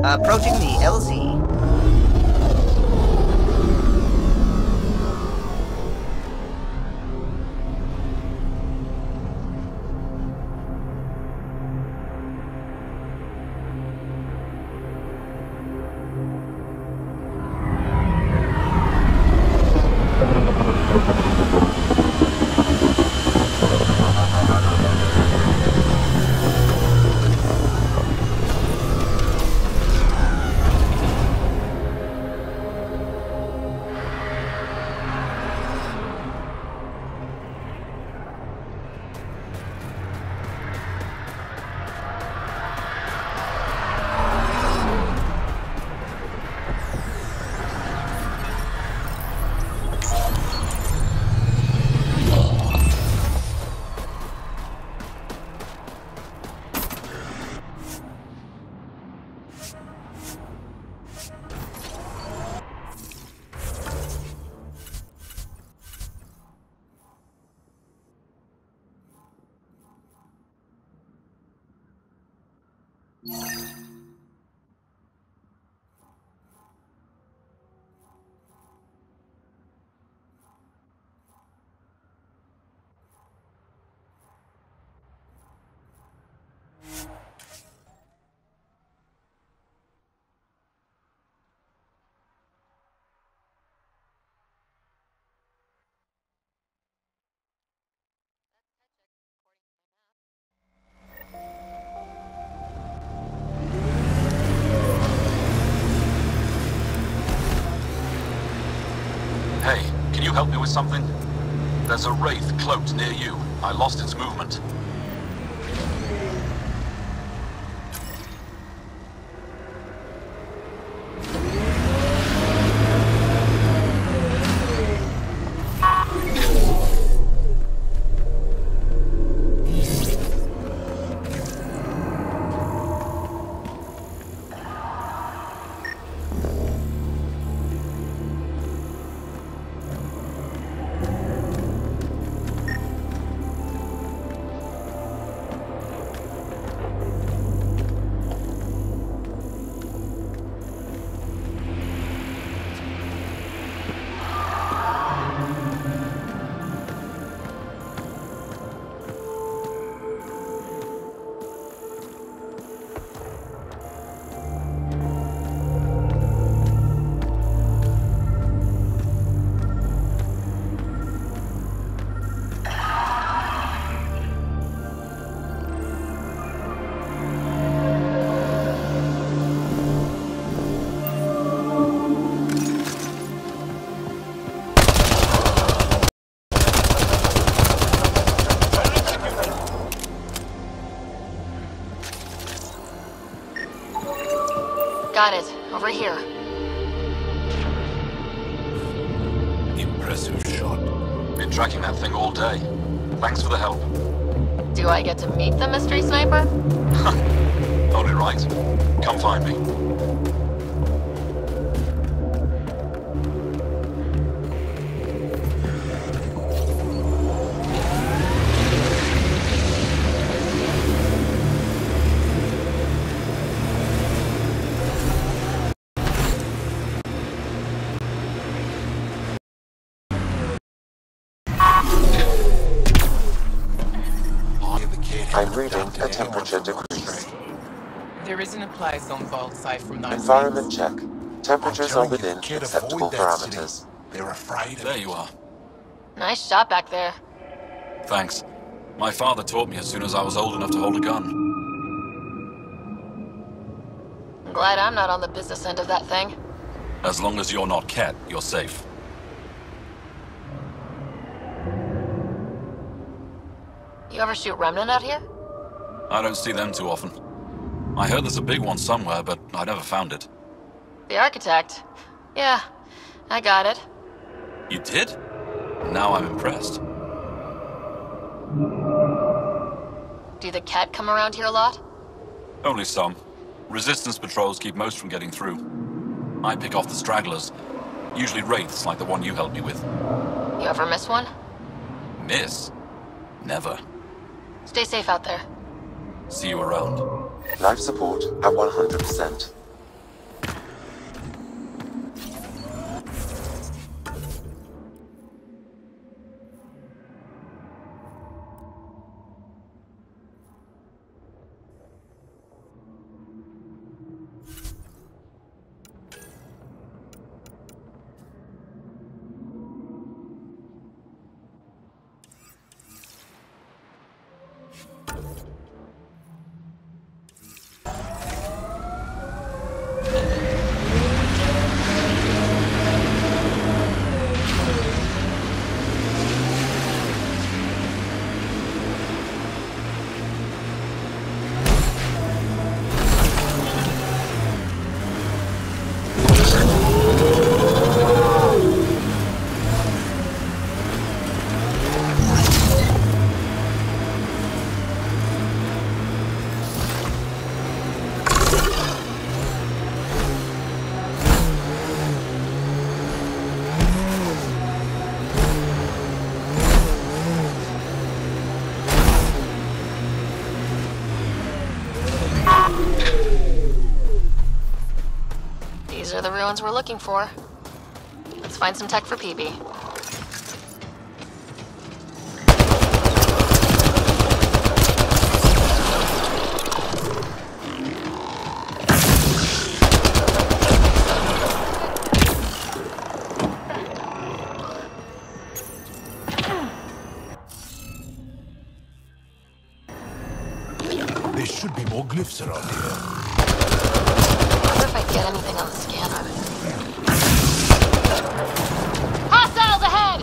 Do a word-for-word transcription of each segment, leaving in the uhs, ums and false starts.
Approaching the L Z. Hey, can you help me with something? There's a Wraith cloaked near you. I lost its movement. Got it. Over here. Impressive shot. Been tracking that thing all day. Thanks for the help. Do I get to meet the mystery sniper? Only right. Come find me. I'm reading a temperature decrease. There is an apply zone vault site from nine. Environment check. Temperatures are within acceptable parameters. They're afraid. There you are. Nice shot back there. Thanks. My father taught me as soon as I was old enough to hold a gun. I'm glad I'm not on the business end of that thing. As long as you're not Cat, you're safe. You ever shoot Remnant out here? I don't see them too often. I heard there's a big one somewhere, but I never found it. The Architect? Yeah, I got it. You did? Now I'm impressed. Do the Cat come around here a lot? Only some. Resistance patrols keep most from getting through. I pick off the stragglers. Usually wraiths like the one you helped me with. You ever miss one? Miss? Never. Stay safe out there. See you around. Life support at one hundred percent. ruins we're looking for. Let's find some tech for P B. There should be more glyphs around here. I wonder if I get anything on the scanner. Hostiles ahead!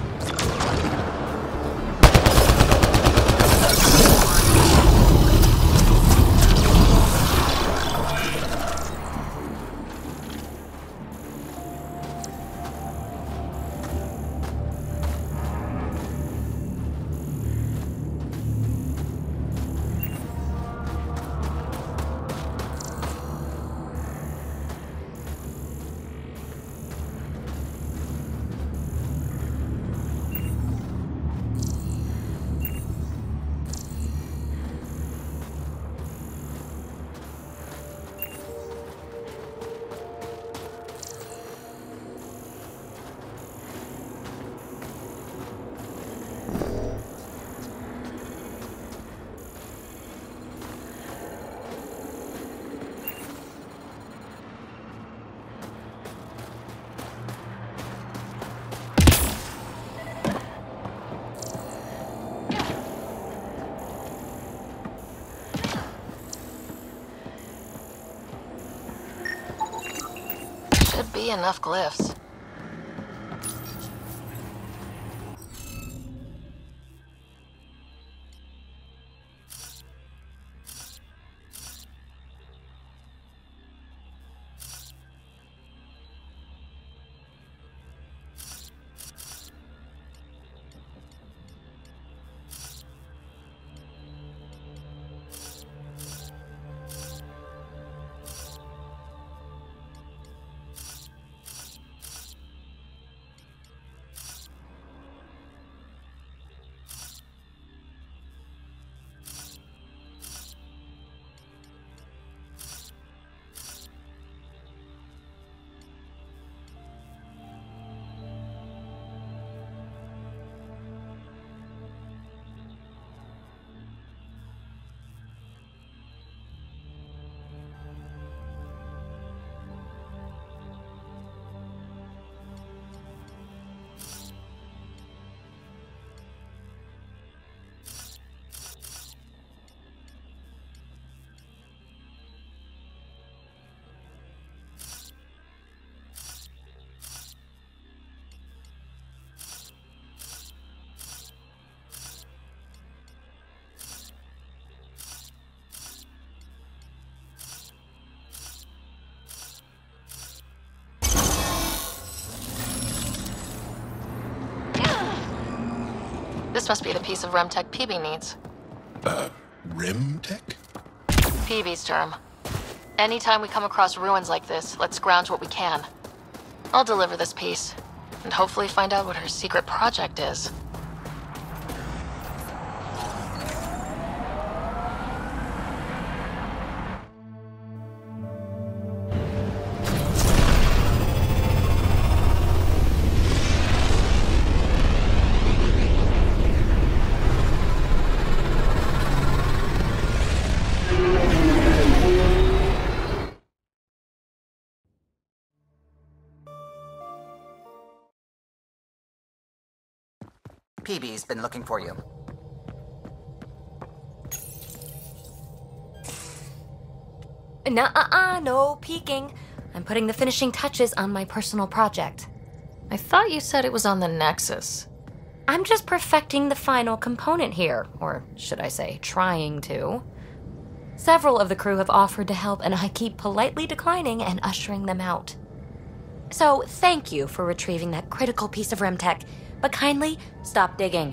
Should be enough glyphs. This must be the piece of Remtech P B needs. Uh, Remtech? P B's term. Anytime we come across ruins like this, let's scrounge what we can. I'll deliver this piece, and hopefully find out what her secret project is. P B's been looking for you. Nuh-uh-uh, no peeking. I'm putting the finishing touches on my personal project. I thought you said it was on the Nexus. I'm just perfecting the final component here, or should I say, trying to. Several of the crew have offered to help, and I keep politely declining and ushering them out. So, thank you for retrieving that critical piece of Remtech, but kindly stop digging.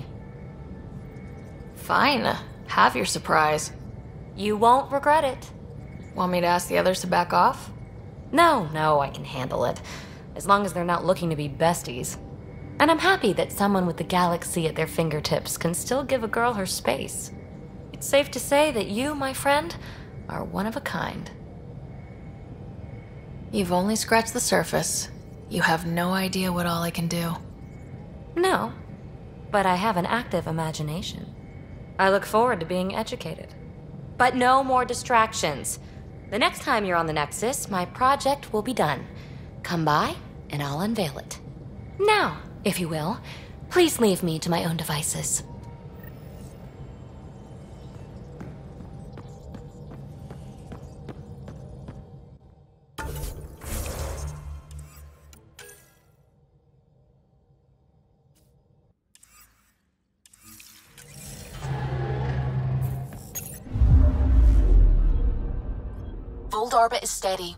Fine. Have your surprise. You won't regret it. Want me to ask the others to back off? No, no, I can handle it. As long as they're not looking to be besties. And I'm happy that someone with the galaxy at their fingertips can still give a girl her space. It's safe to say that you, my friend, are one of a kind. You've only scratched the surface. You have no idea what all I can do. No, but I have an active imagination. I look forward to being educated. But no more distractions. The next time you're on the Nexus, my project will be done. Come by, and I'll unveil it. Now, if you will, please leave me to my own devices. Old orbit is steady.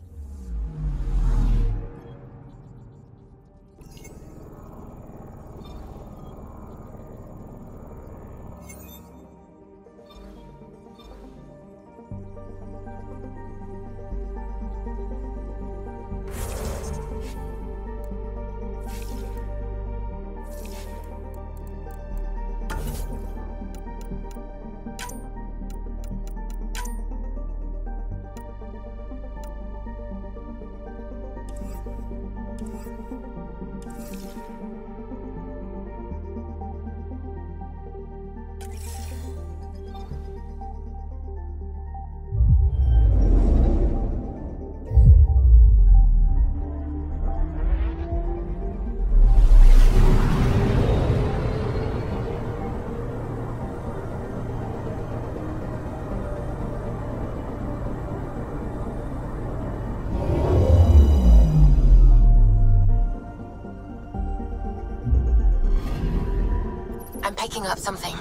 I'm picking up something.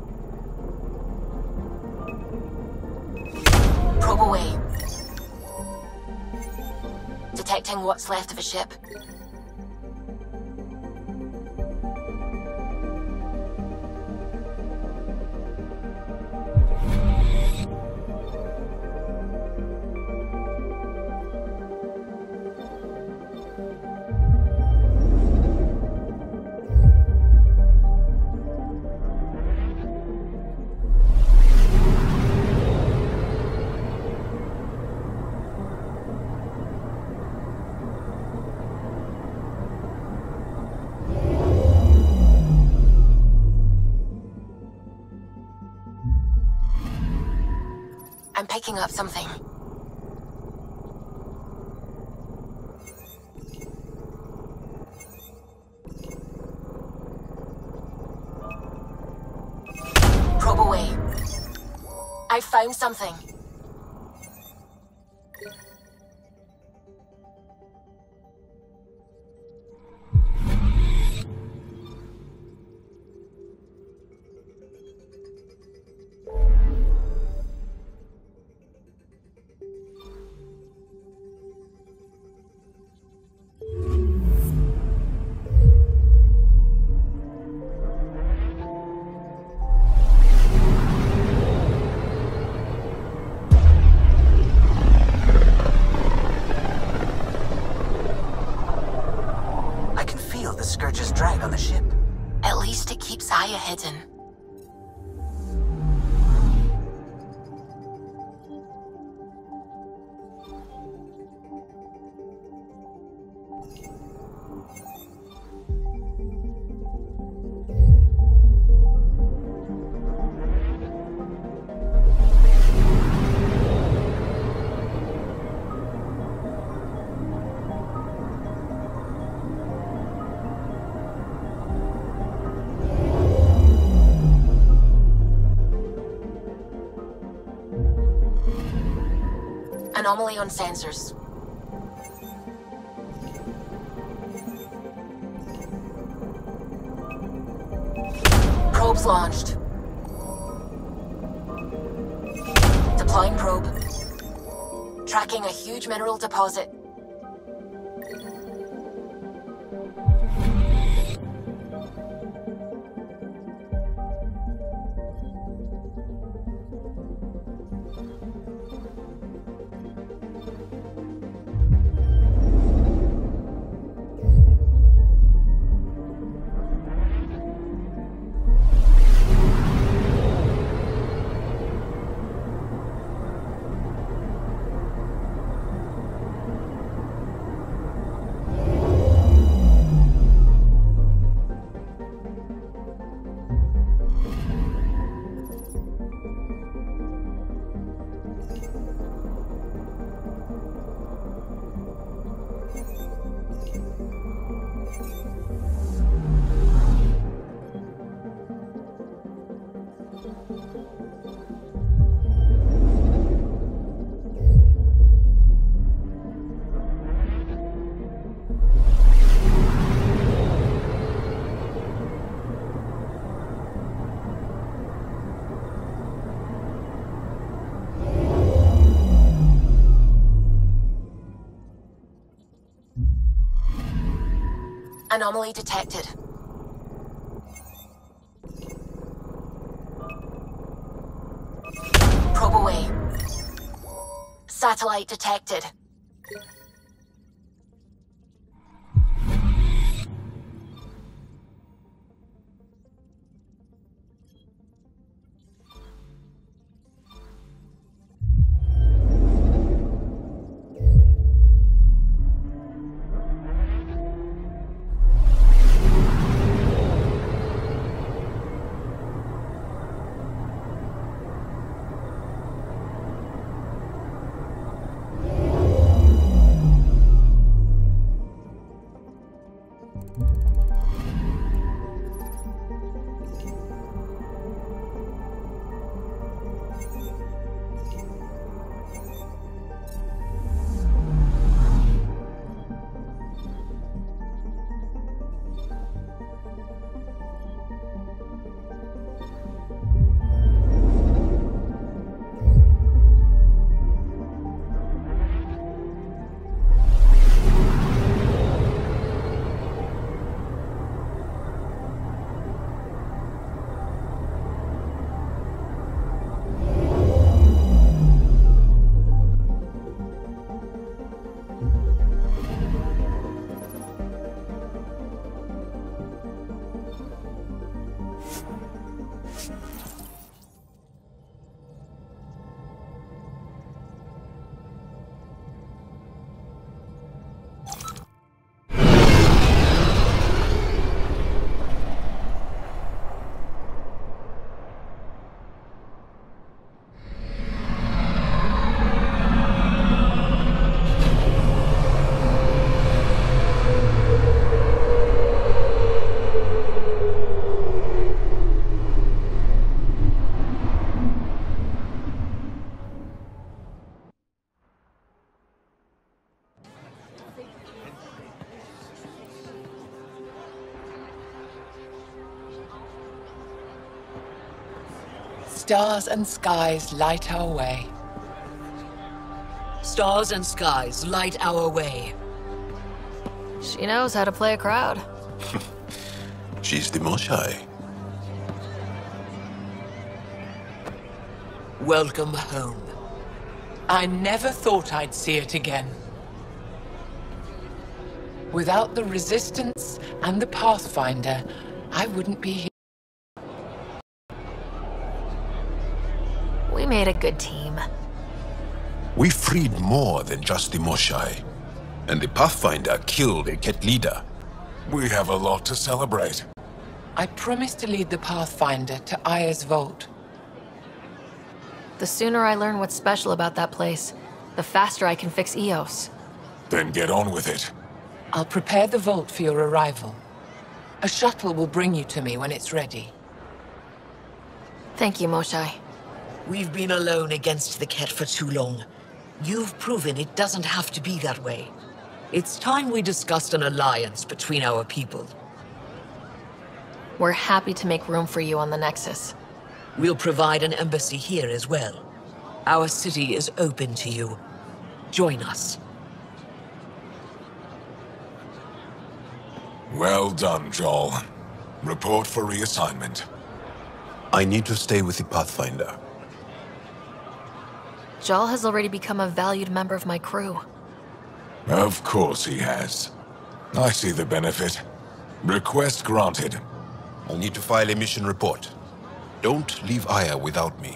Probe away. Detecting what's left of a ship. I'm picking up something. Probe away. I found something. Scourge's drag on the ship. At least it keeps Aya hidden. Anomaly on sensors. Probes launched. Deploying probe. Tracking a huge mineral deposit. Anomaly detected. Probe away. Satellite detected. Stars and skies light our way. Stars and skies light our way. She knows how to play a crowd. She's the Moshae. Welcome home. I never thought I'd see it again. Without the Resistance and the Pathfinder, I wouldn't be here. We made a good team. We freed more than just the Moshae. And the Pathfinder killed a Ket leader. We have a lot to celebrate. I promised to lead the Pathfinder to Aya's vault. The sooner I learn what's special about that place, the faster I can fix Eos. Then get on with it. I'll prepare the vault for your arrival. A shuttle will bring you to me when it's ready. Thank you, Moshae. We've been alone against the Ket for too long. You've proven it doesn't have to be that way. It's time we discussed an alliance between our people. We're happy to make room for you on the Nexus. We'll provide an embassy here as well. Our city is open to you. Join us. Well done, Joel. Report for reassignment. I need to stay with the Pathfinder. Jal has already become a valued member of my crew. Of course he has. I see the benefit. Request granted. I'll need to file a mission report. Don't leave Aya without me.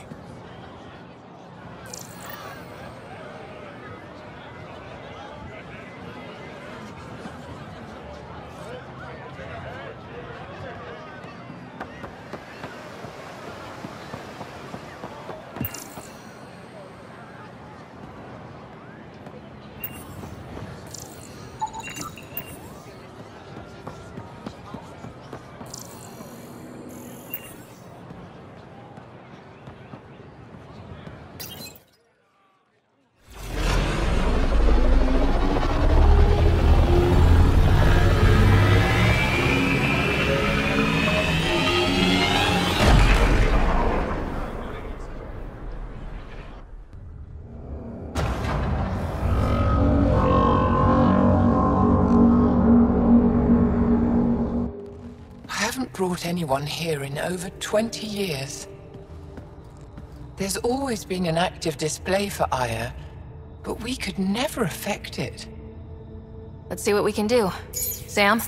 brought anyone here in over twenty years. There's always been an active display for Aya, but we could never affect it. Let's see what we can do. Sam?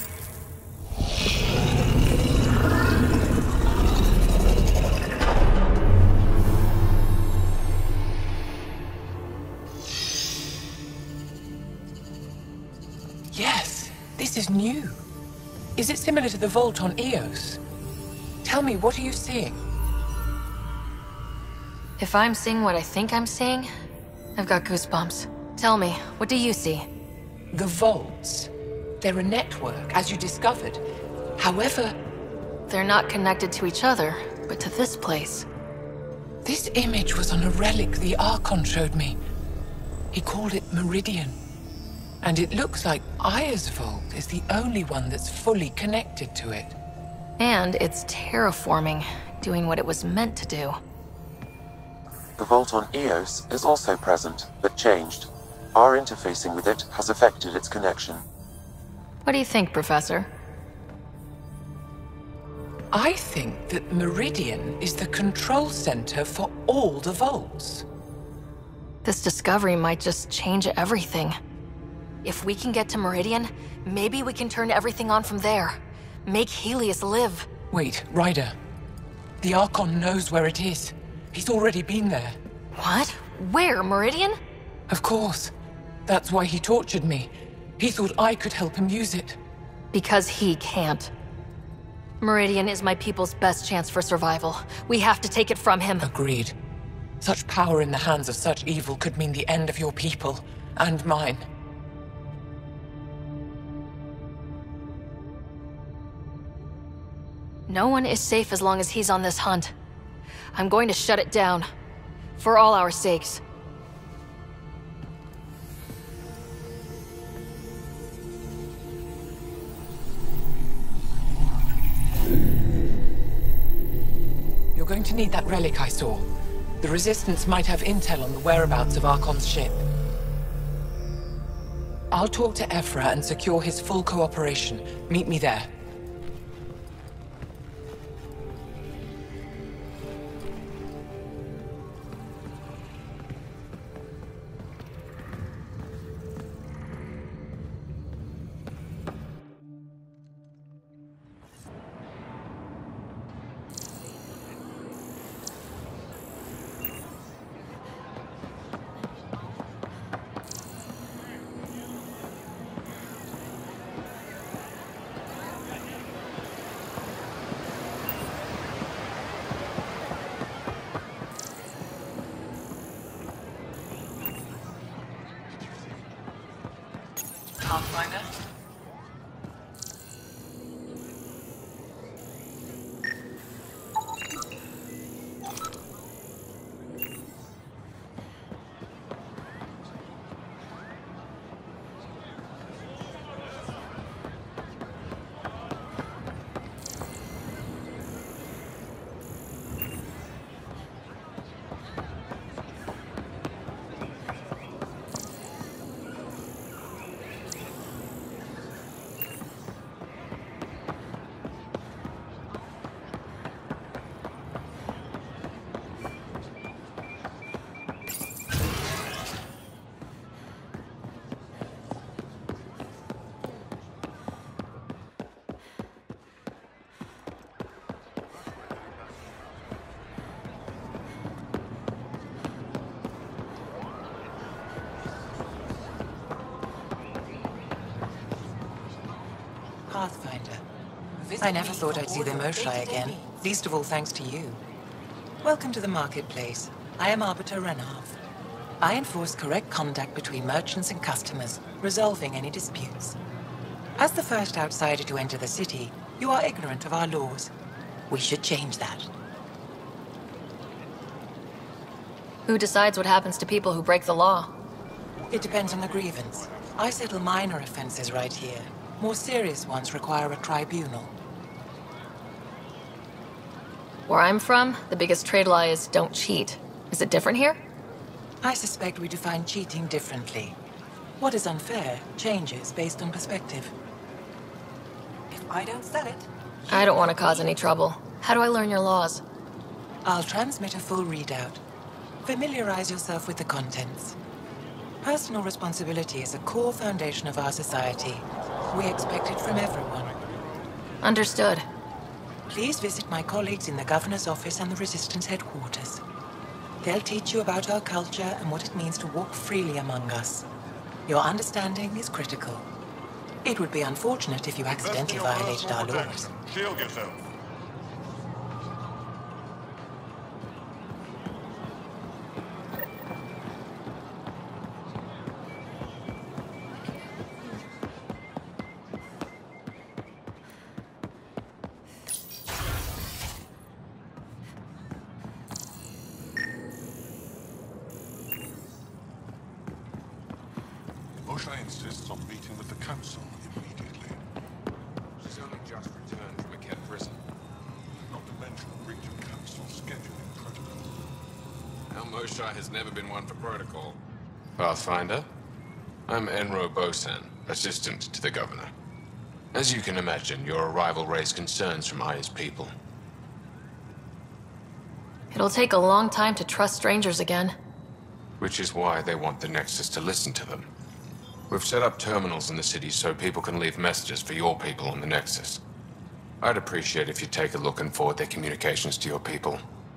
Yes, this is new. Is it similar to the vault on Eos? Tell me, what are you seeing? If I'm seeing what I think I'm seeing, I've got goosebumps. Tell me, what do you see? The vaults. They're a network, as you discovered. However... They're not connected to each other, but to this place. This image was on a relic the Archon showed me. He called it Meridian. And it looks like Aya's vault is the only one that's fully connected to it. And it's terraforming, doing what it was meant to do. The vault on Eos is also present, but changed. Our interfacing with it has affected its connection. What do you think, Professor? I think that Meridian is the control center for all the vaults. This discovery might just change everything. If we can get to Meridian, maybe we can turn everything on from there. Make Helios live. Wait, Ryder. The Archon knows where it is. He's already been there. What? Where? Meridian? Of course. That's why he tortured me. He thought I could help him use it. Because he can't. Meridian is my people's best chance for survival. We have to take it from him. Agreed. Such power in the hands of such evil could mean the end of your people, and mine. No one is safe as long as he's on this hunt. I'm going to shut it down. For all our sakes. You're going to need that relic I saw. The Resistance might have intel on the whereabouts of Archon's ship. I'll talk to Ephra and secure his full cooperation. Meet me there. Pathfinder? Pathfinder. I never thought I'd see the Moshae again, least of all thanks to you. Welcome to the marketplace. I am Arbiter Renav. I enforce correct conduct between merchants and customers, resolving any disputes. As the first outsider to enter the city, you are ignorant of our laws. We should change that. Who decides what happens to people who break the law? It depends on the grievance. I settle minor offenses right here. More serious ones require a tribunal. Where I'm from, the biggest trade law is don't cheat. Is it different here? I suspect we define cheating differently. What is unfair changes based on perspective. If I don't sell it, I don't want to cause any trouble. How do I learn your laws? I'll transmit a full readout. Familiarize yourself with the contents. Personal responsibility is a core foundation of our society. We expect it from everyone. Understood. Please visit my colleagues in the Governor's office and the Resistance headquarters. They'll teach you about our culture and what it means to walk freely among us. Your understanding is critical. It would be unfortunate if you accidentally violated our laws. Shield yourself. Moshae insists on meeting with the Council immediately. She's only just returned from a Kett prison. Not to mention a breach of Council scheduling protocol. Al Moshae has never been one for protocol. Pathfinder, I'm Enro Bosan, assistant to the Governor. As you can imagine, your arrival raised concerns from Aya's people. It'll take a long time to trust strangers again. Which is why they want the Nexus to listen to them. We've set up terminals in the city so people can leave messages for your people on the Nexus. I'd appreciate if you take a look and forward their communications to your people.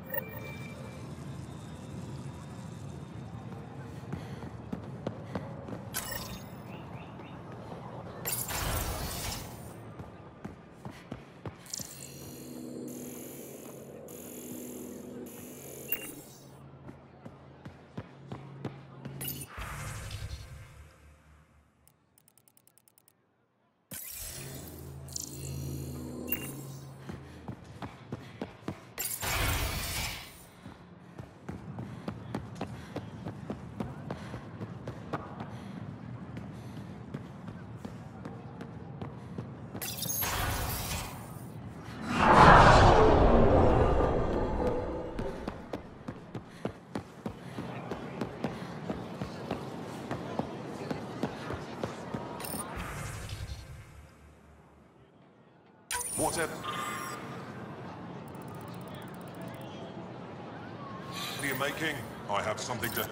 Whatever. What are you making? I have something to...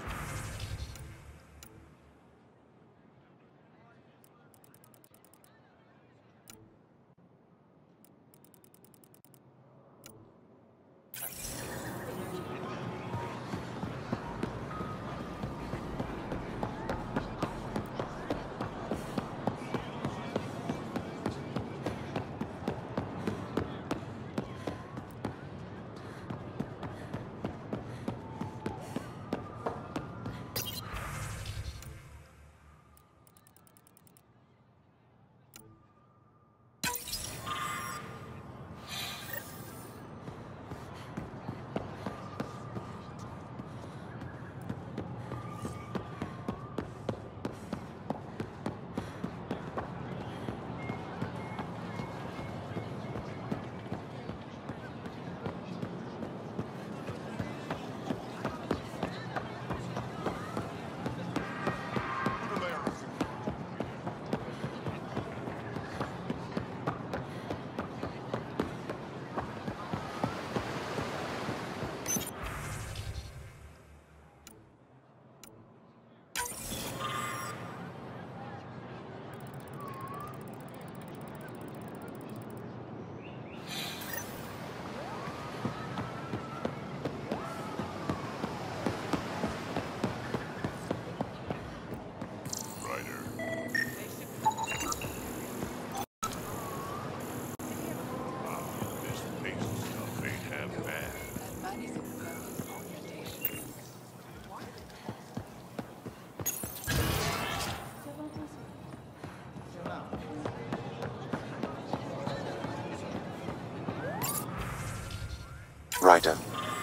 Ryder.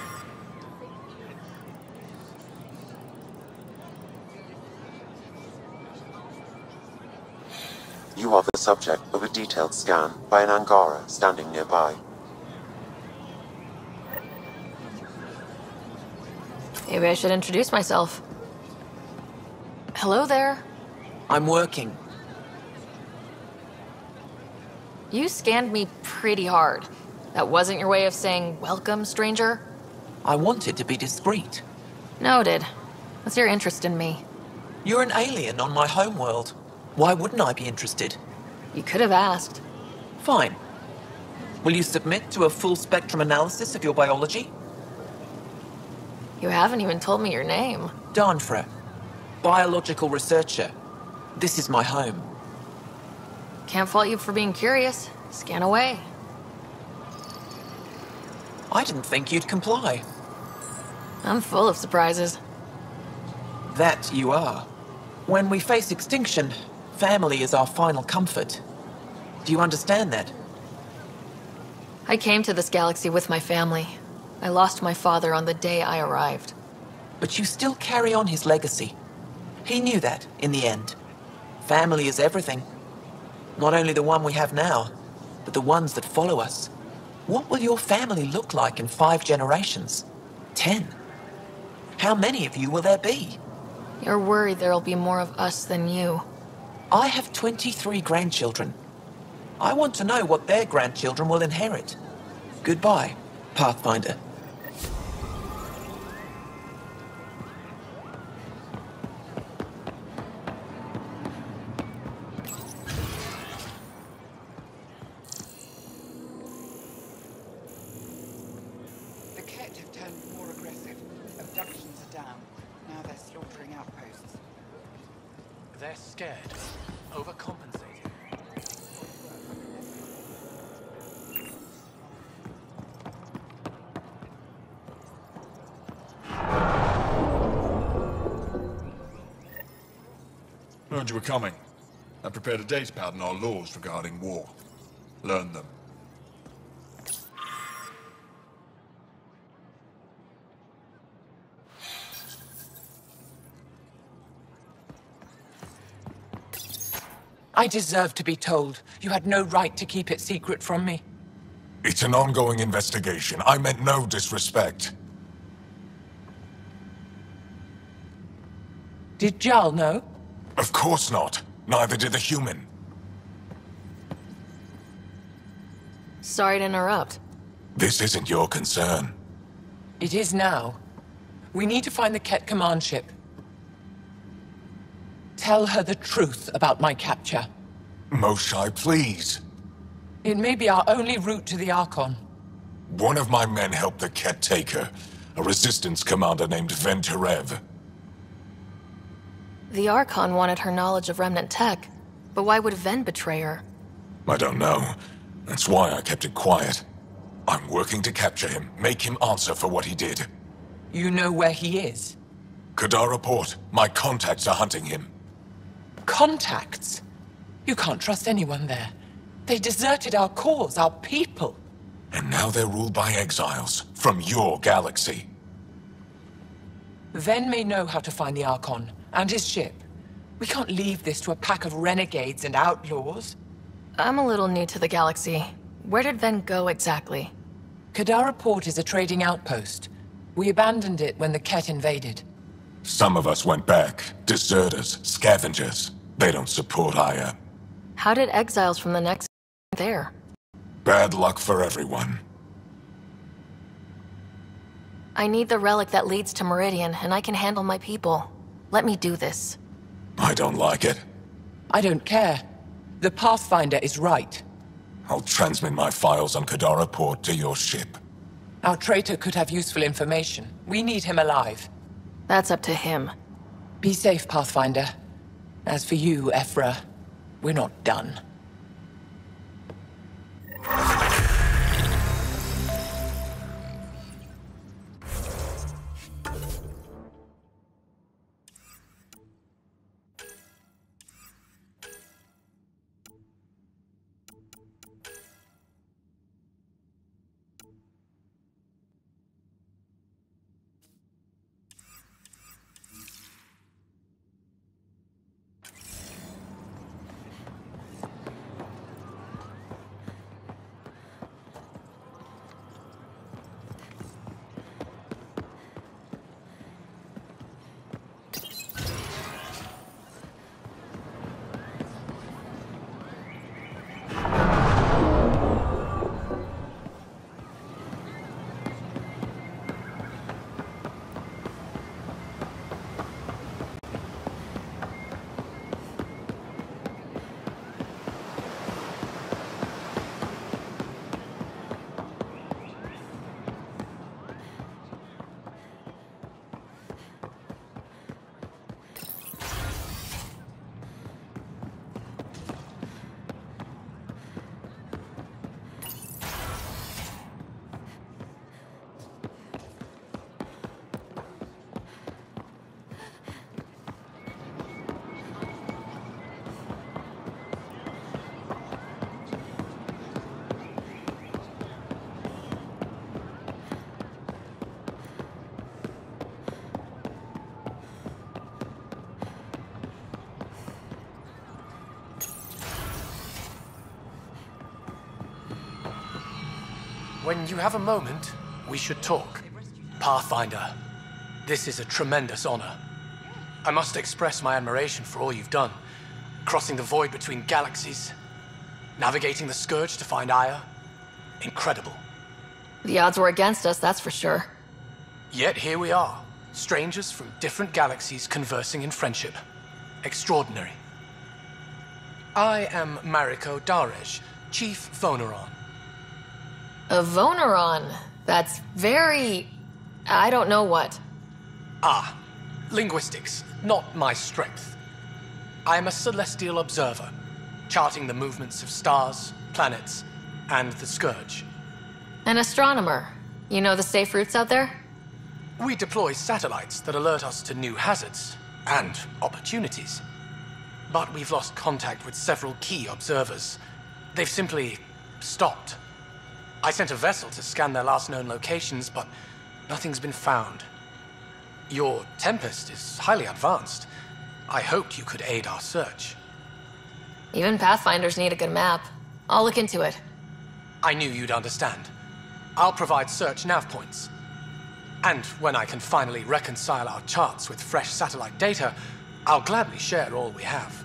You are the subject of a detailed scan by an Angara standing nearby. Maybe I should introduce myself. Hello there. I'm working. You scanned me pretty hard. That wasn't your way of saying, welcome, stranger? I wanted to be discreet. Noted. What's your interest in me? You're an alien on my homeworld. Why wouldn't I be interested? You could have asked. Fine. Will you submit to a full spectrum analysis of your biology? You haven't even told me your name. Darnfra. Biological researcher. This is my home. Can't fault you for being curious. Scan away. I didn't think you'd comply. I'm full of surprises. That you are. When we face extinction, family is our final comfort. Do you understand that? I came to this galaxy with my family. I lost my father on the day I arrived. But you still carry on his legacy. He knew that, in the end. Family is everything. Not only the one we have now, but the ones that follow us. What will your family look like in five generations? Ten? How many of you will there be? You're worried there'll be more of us than you. I have twenty-three grandchildren. I want to know what their grandchildren will inherit. Goodbye, Pathfinder. The Kett have turned more aggressive. Abductions are down. Now they're slaughtering outposts. They're scared. Overcompensating. Heard you were coming. I prepared a data pad on our laws regarding war. Learn them. I deserve to be told. You had no right to keep it secret from me. It's an ongoing investigation. I meant no disrespect. Did Jarl know? Of course not. Neither did the human. Sorry to interrupt. This isn't your concern. It is now. We need to find the Kett command ship. Tell her the truth about my capture. Moshae, please. It may be our only route to the Archon. One of my men helped the Kett take her. A resistance commander named Venturev. The Archon wanted her knowledge of Remnant tech, but why would Ven betray her? I don't know. That's why I kept it quiet. I'm working to capture him, make him answer for what he did. You know where he is? Kadara Port. My contacts are hunting him. Contacts? You can't trust anyone there. They deserted our cause, our people. And now they're ruled by exiles from your galaxy. Ven may know how to find the Archon and his ship. We can't leave this to a pack of renegades and outlaws. I'm a little new to the galaxy. Where did Ven go exactly? Kadara Port is a trading outpost. We abandoned it when the Kett invaded. Some of us went back. Deserters, scavengers. They don't support Aya. How did exiles from the next there? Bad luck for everyone. I need the relic that leads to Meridian, and I can handle my people. Let me do this. I don't like it. I don't care. The Pathfinder is right. I'll transmit my files on Kadara Port to your ship. Our traitor could have useful information. We need him alive. That's up to him. Be safe, Pathfinder. As for you, Ephra, we're not done. When you have a moment, we should talk. Pathfinder, this is a tremendous honor. I must express my admiration for all you've done. Crossing the void between galaxies, navigating the Scourge to find Aya. Incredible. The odds were against us, that's for sure. Yet here we are, strangers from different galaxies conversing in friendship. Extraordinary. I am Mariko Darej, Chief Voneron. A Voneron? That's very... I don't know what. Ah, linguistics, not my strength. I am a celestial observer, charting the movements of stars, planets, and the Scourge. An astronomer. You know the safe routes out there? We deploy satellites that alert us to new hazards and opportunities. But we've lost contact with several key observers. They've simply stopped. I sent a vessel to scan their last known locations, but nothing's been found. Your Tempest is highly advanced. I hoped you could aid our search. Even Pathfinders need a good map. I'll look into it. I knew you'd understand. I'll provide search nav points. And when I can finally reconcile our charts with fresh satellite data, I'll gladly share all we have.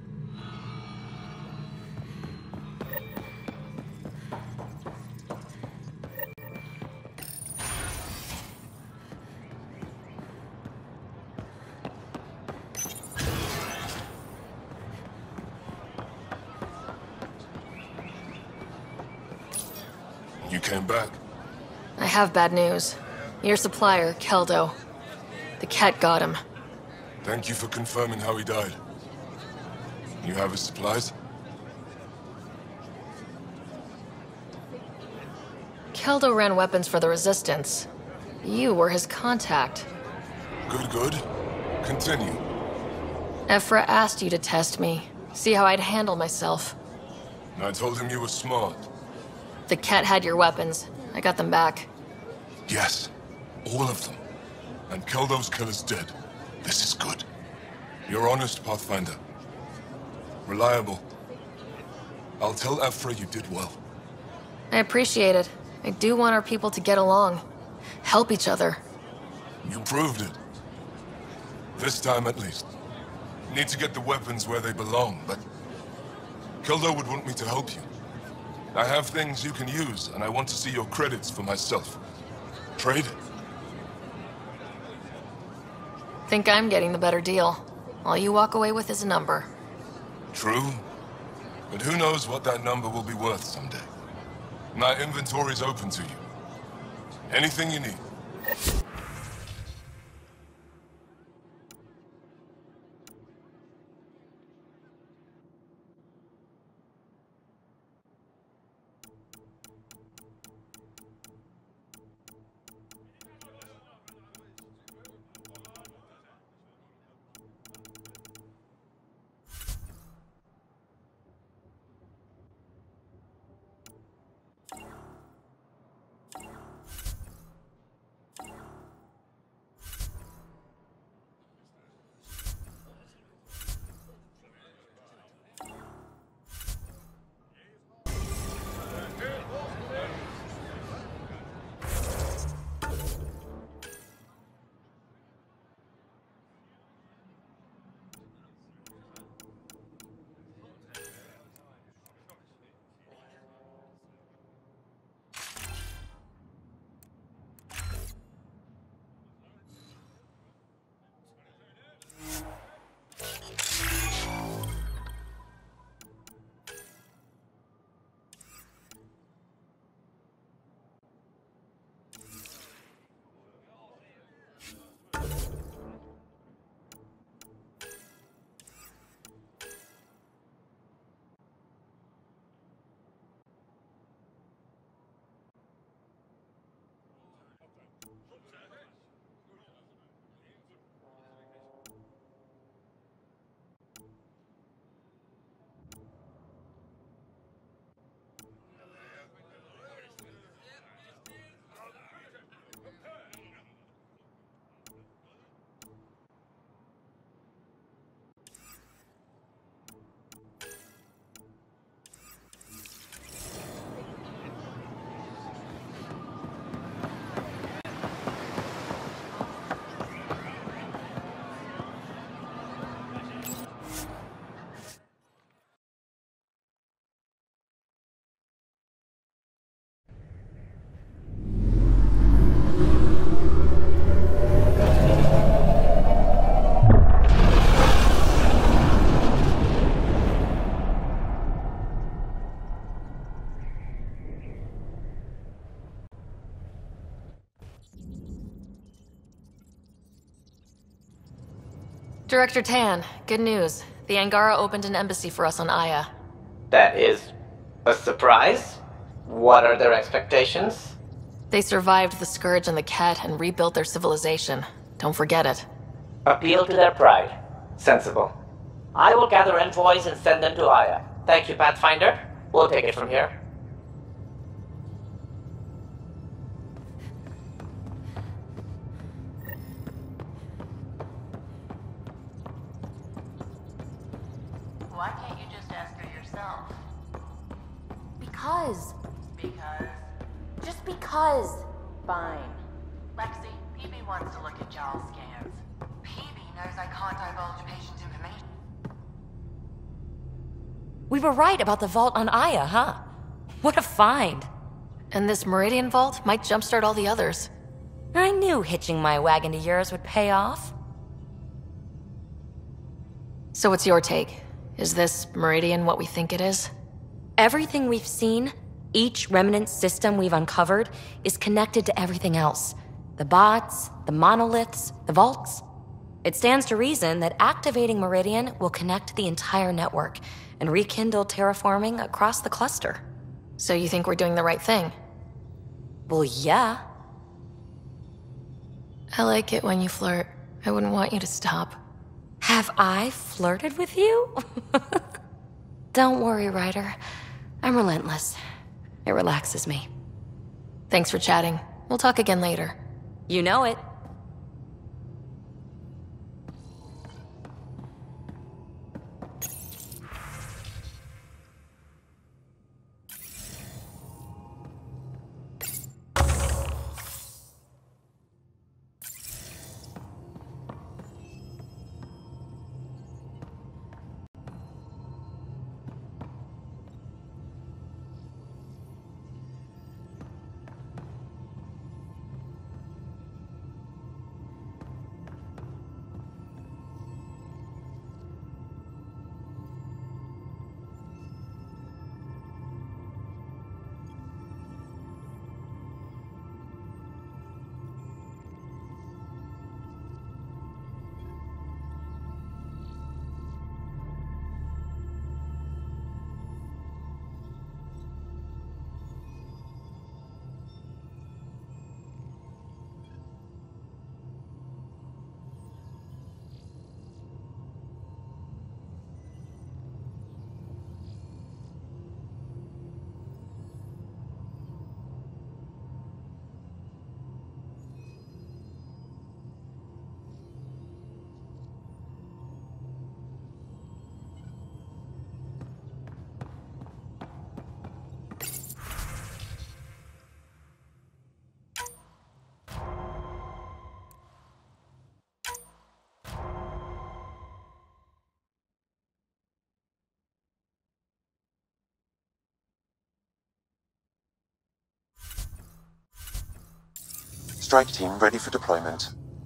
You came back? I have bad news. Your supplier, Keldo. The Kett got him. Thank you for confirming how he died. You have his supplies? Keldo ran weapons for the Resistance. You were his contact. Good, good. Continue. Ephra asked you to test me, see how I'd handle myself. I told him you were smart. The Kett had your weapons. I got them back. Yes, all of them. And Keldo's killer's dead. This is good. You're honest, Pathfinder. Reliable. I'll tell Ephra you did well. I appreciate it. I do want our people to get along. Help each other. You proved it. This time, at least. Need to get the weapons where they belong, but... Keldo would want me to help you. I have things you can use, and I want to see your credits for myself. Trade it. Think I'm getting the better deal. All you walk away with is a number. True. But who knows what that number will be worth someday. My inventory's open to you. Anything you need. Director Tan, good news. The Angara opened an embassy for us on Aya. That is a surprise? What are their expectations? They survived the Scourge and the Ket and rebuilt their civilization. Don't forget it. Appeal to their pride. Sensible. I will gather envoys and send them to Aya. Thank you, Pathfinder. We'll take it from here. Why can't you just ask her yourself? Because. Because? Just because. Fine. Lexi, P B wants to look at Jarl's scans. P B knows I can't divulge patient information. We were right about the vault on Aya, huh? What a find. And this Meridian vault might jumpstart all the others. I knew hitching my wagon to yours would pay off. So what's your take? Is this Meridian what we think it is? Everything we've seen, each remnant system we've uncovered, is connected to everything else. The bots, the monoliths, the vaults. It stands to reason that activating Meridian will connect the entire network and rekindle terraforming across the cluster. So you think we're doing the right thing? Well, yeah. I like it when you flirt. I wouldn't want you to stop. Have I flirted with you? Don't worry, Ryder. I'm relentless. It relaxes me. Thanks for chatting. We'll talk again later. You know it. Strike team ready for deployment.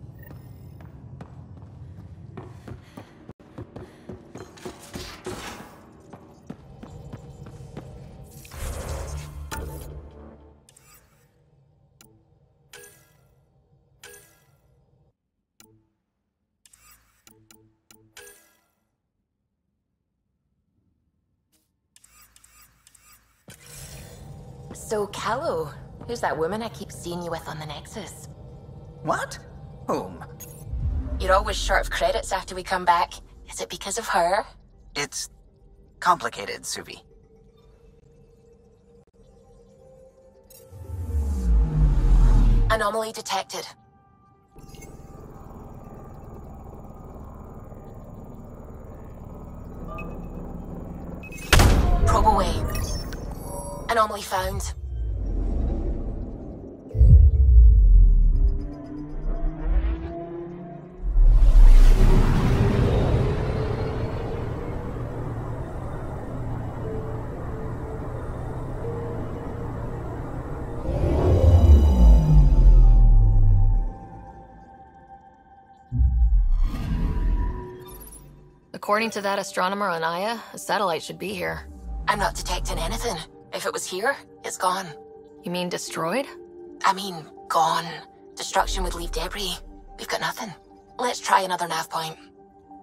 So, Callow, who's that woman I keep seeing you with on the Nexus? What? Whom? You're always short of credits after we come back. Is it because of her? It's complicated, Suvi. Anomaly detected. Probe away. Anomaly found. According to that astronomer on Aya, a satellite should be here. I'm not detecting anything. If it was here, it's gone. You mean destroyed? I mean, gone. Destruction would leave debris. We've got nothing. Let's try another nav point.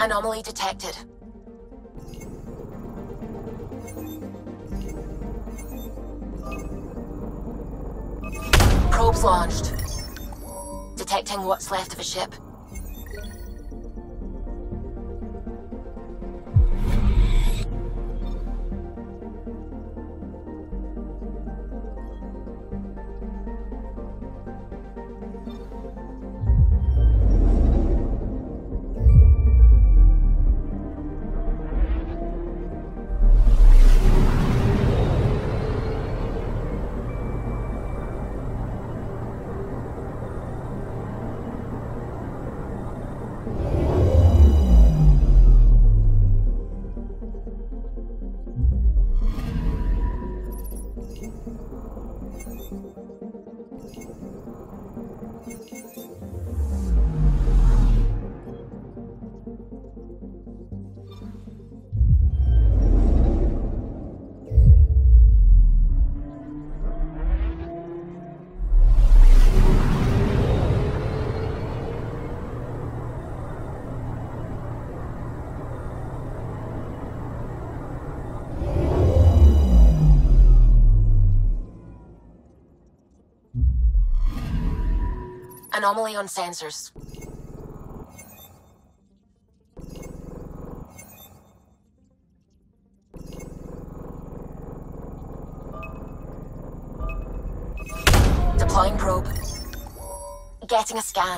Anomaly detected. Probes launched. Detecting what's left of a ship. Anomaly on sensors. Deploying probe. Getting a scan.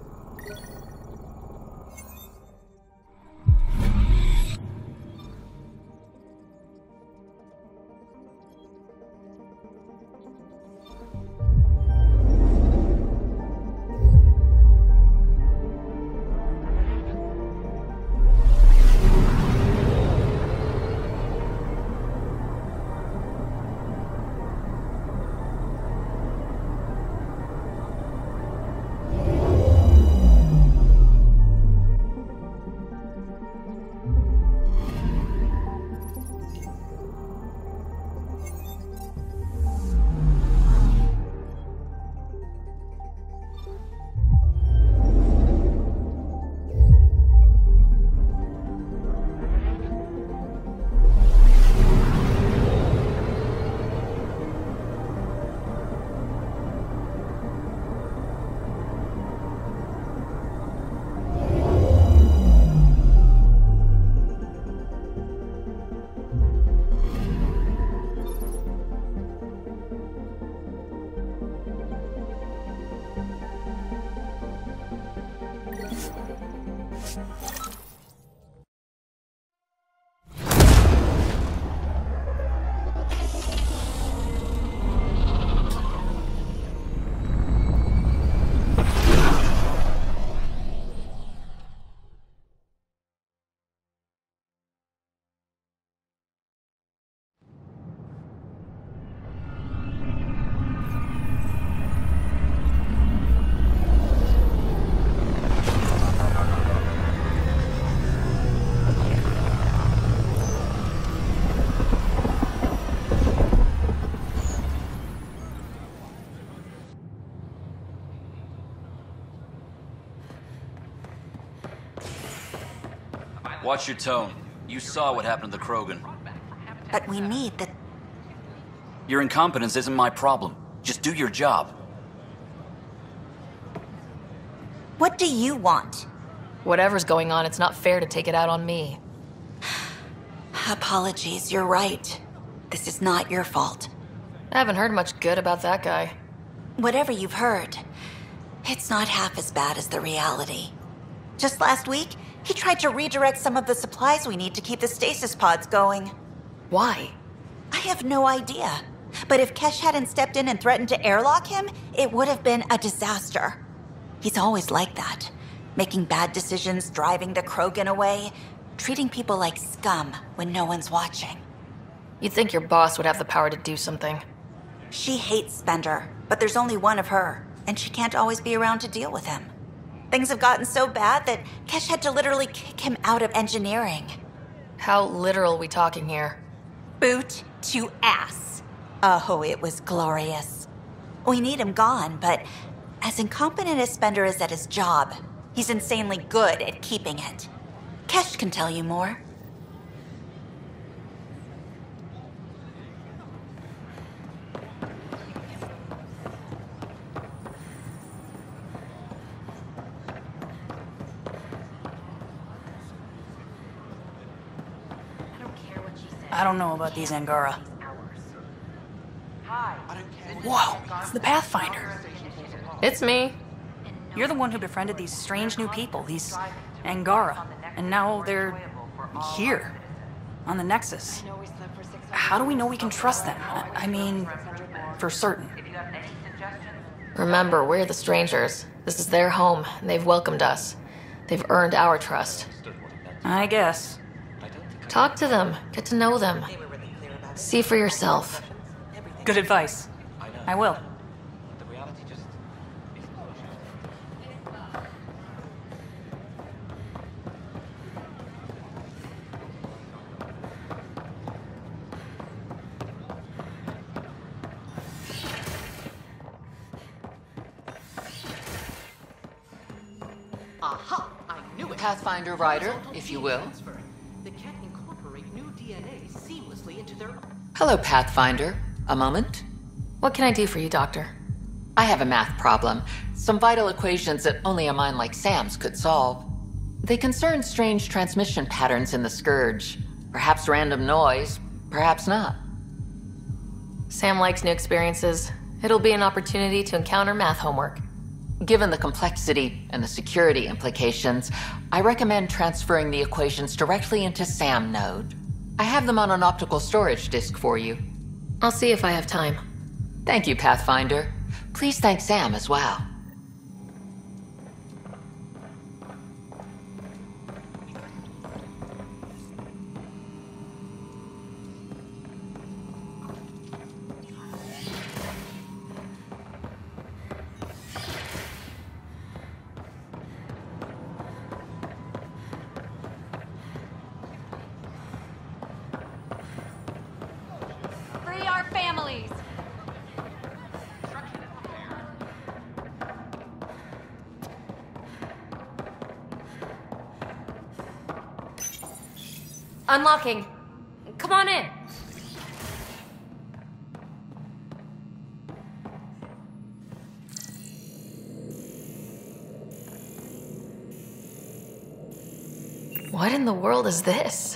Watch your tone. You saw what happened to the Krogan. But we need the... Your incompetence isn't my problem. Just do your job. What do you want? Whatever's going on, it's not fair to take it out on me. Apologies, you're right. This is not your fault. I haven't heard much good about that guy. Whatever you've heard, it's not half as bad as the reality. Just last week, he tried to redirect some of the supplies we need to keep the stasis pods going. Why? I have no idea. But if Kesh hadn't stepped in and threatened to airlock him, it would have been a disaster. He's always like that. Making bad decisions, driving the Krogan away, treating people like scum when no one's watching. You'd think your boss would have the power to do something. She hates Spender, but there's only one of her, and she can't always be around to deal with him. Things have gotten so bad that Kesh had to literally kick him out of engineering. How literal are we talking here? Boot to ass. Oh, it was glorious. We need him gone, but as incompetent as Spender is at his job, he's insanely good at keeping it. Kesh can tell you more. I don't know about these Angara. Whoa, it's the Pathfinder. It's me. You're the one who befriended these strange new people, these Angara. And now they're here, on the Nexus. How do we know we can trust them? I, I mean, for certain. Remember, we're the strangers. This is their home, and they've welcomed us. They've earned our trust. I guess. Talk to them. Get to know them. See for yourself. Good advice. I will. Aha! I knew it. Pathfinder Rider, if you will. The Ket incorporate new D N A seamlessly into their... Hello, Pathfinder. A moment? What can I do for you, Doctor? I have a math problem. Some vital equations that only a mind like Sam's could solve. They concern strange transmission patterns in the Scourge. Perhaps random noise, perhaps not. Sam likes new experiences. It'll be an opportunity to encounter math homework. Given the complexity and the security implications, I recommend transferring the equations directly into SAM node. I have them on an optical storage disk for you. I'll see if I have time. Thank you, Pathfinder. Please thank Sam as well. Free our families! Unlocking. Come on in. What in the world is this?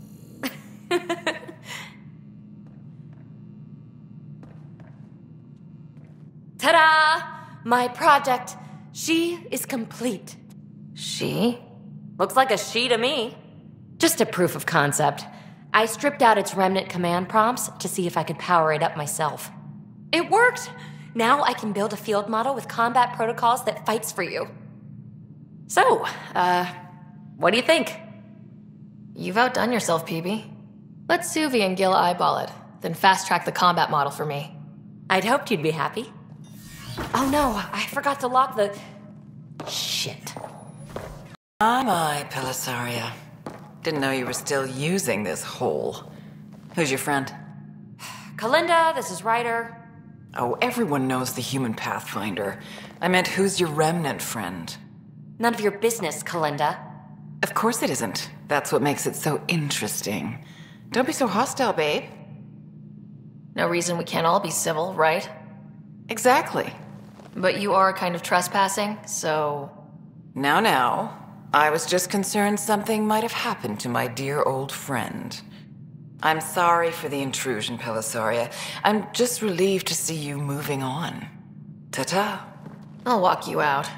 Ta-da! My project. She is complete. She? Looks like a she to me. Just a proof of concept. I stripped out its remnant command prompts to see if I could power it up myself. It worked! Now I can build a field model with combat protocols that fights for you. So, uh, what do you think? You've outdone yourself, P B. Let Suvi and Gil eyeball it, then fast-track the combat model for me. I'd hoped you'd be happy. Oh no, I forgot to lock the... Shit. My, my, Pelessaria. Didn't know you were still using this hole. Who's your friend? Kalinda, this is Ryder. Oh, everyone knows the human Pathfinder. I meant, who's your remnant friend? None of your business, Kalinda. Of course it isn't. That's what makes it so interesting. Don't be so hostile, babe. No reason we can't all be civil, right? Exactly. But you are kind of trespassing, so... Now, now. I was just concerned something might have happened to my dear old friend. I'm sorry for the intrusion, Pelessaria. I'm just relieved to see you moving on. Ta-ta. I'll walk you out.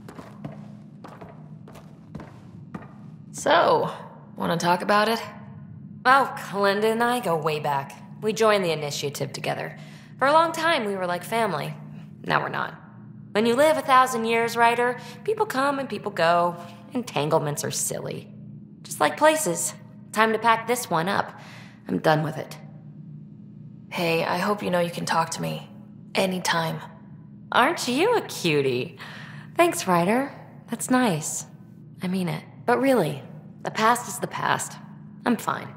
So, want to talk about it? Oh, Kalinda and I go way back. We joined the initiative together. For a long time, we were like family. Now we're not. When you live a thousand years, Ryder, people come and people go. Entanglements are silly. Just like places. Time to pack this one up. I'm done with it. Hey, I hope you know you can talk to me. Anytime. Aren't you a cutie? Thanks, Ryder. That's nice. I mean it. But really, the past is the past. I'm fine.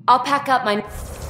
I'll pack up my...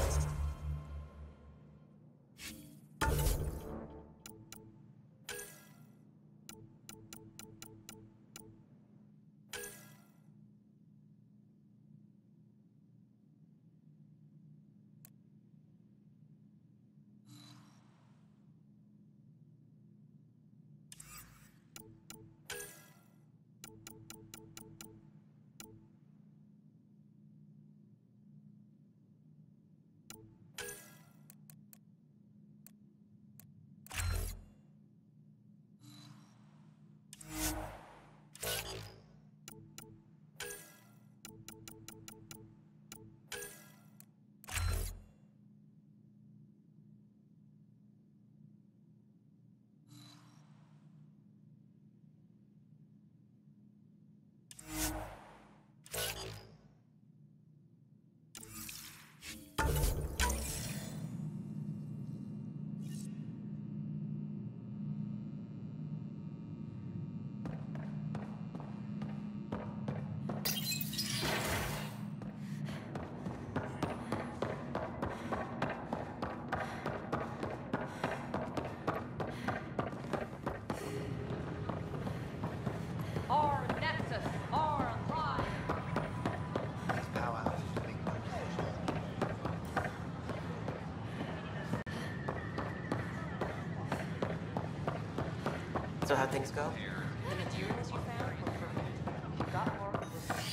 So how'd things go? The materials you found were perfect. You got more of this.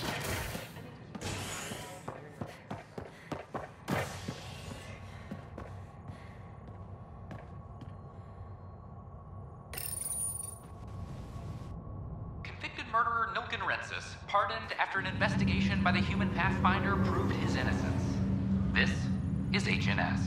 Convicted murderer Nilken Rensis, pardoned after an investigation by the human Pathfinder proved his innocence. This is H N S.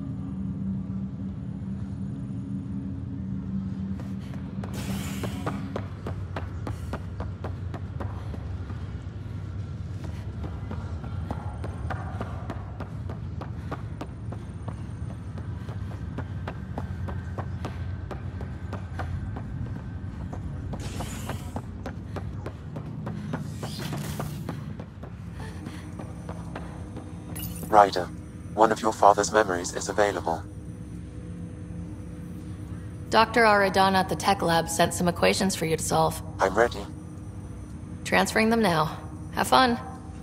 Ryder, one of your father's memories is available. Doctor Aradana at the tech lab sent some equations for you to solve. I'm ready. Transferring them now. Have fun.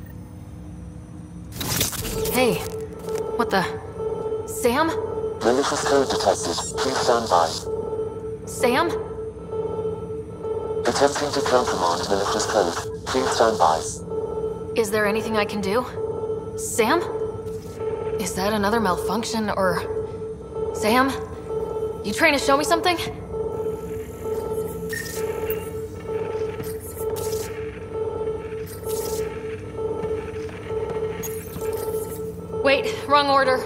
Hey, what the... Sam? Malicious code detected. Please stand by. Sam? Attempting to countermand malicious code. Please stand by. Is there anything I can do? Sam? Is that another malfunction, or... Sam? You trying to show me something? Wait, wrong order.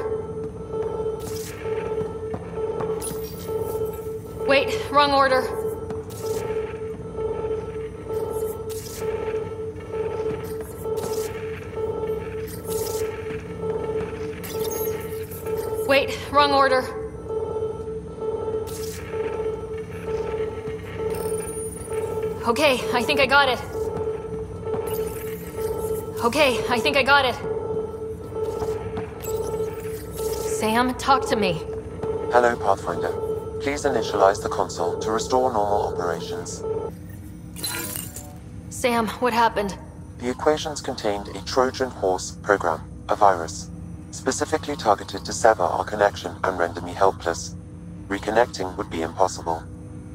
Wait, wrong order. Wait, wrong order. Okay, I think I got it. Okay, I think I got it. Sam, talk to me. Hello, Pathfinder. Please initialize the console to restore normal operations. Sam, what happened? The equations contained a Trojan horse program, a virus, specifically targeted to sever our connection and render me helpless. Reconnecting would be impossible.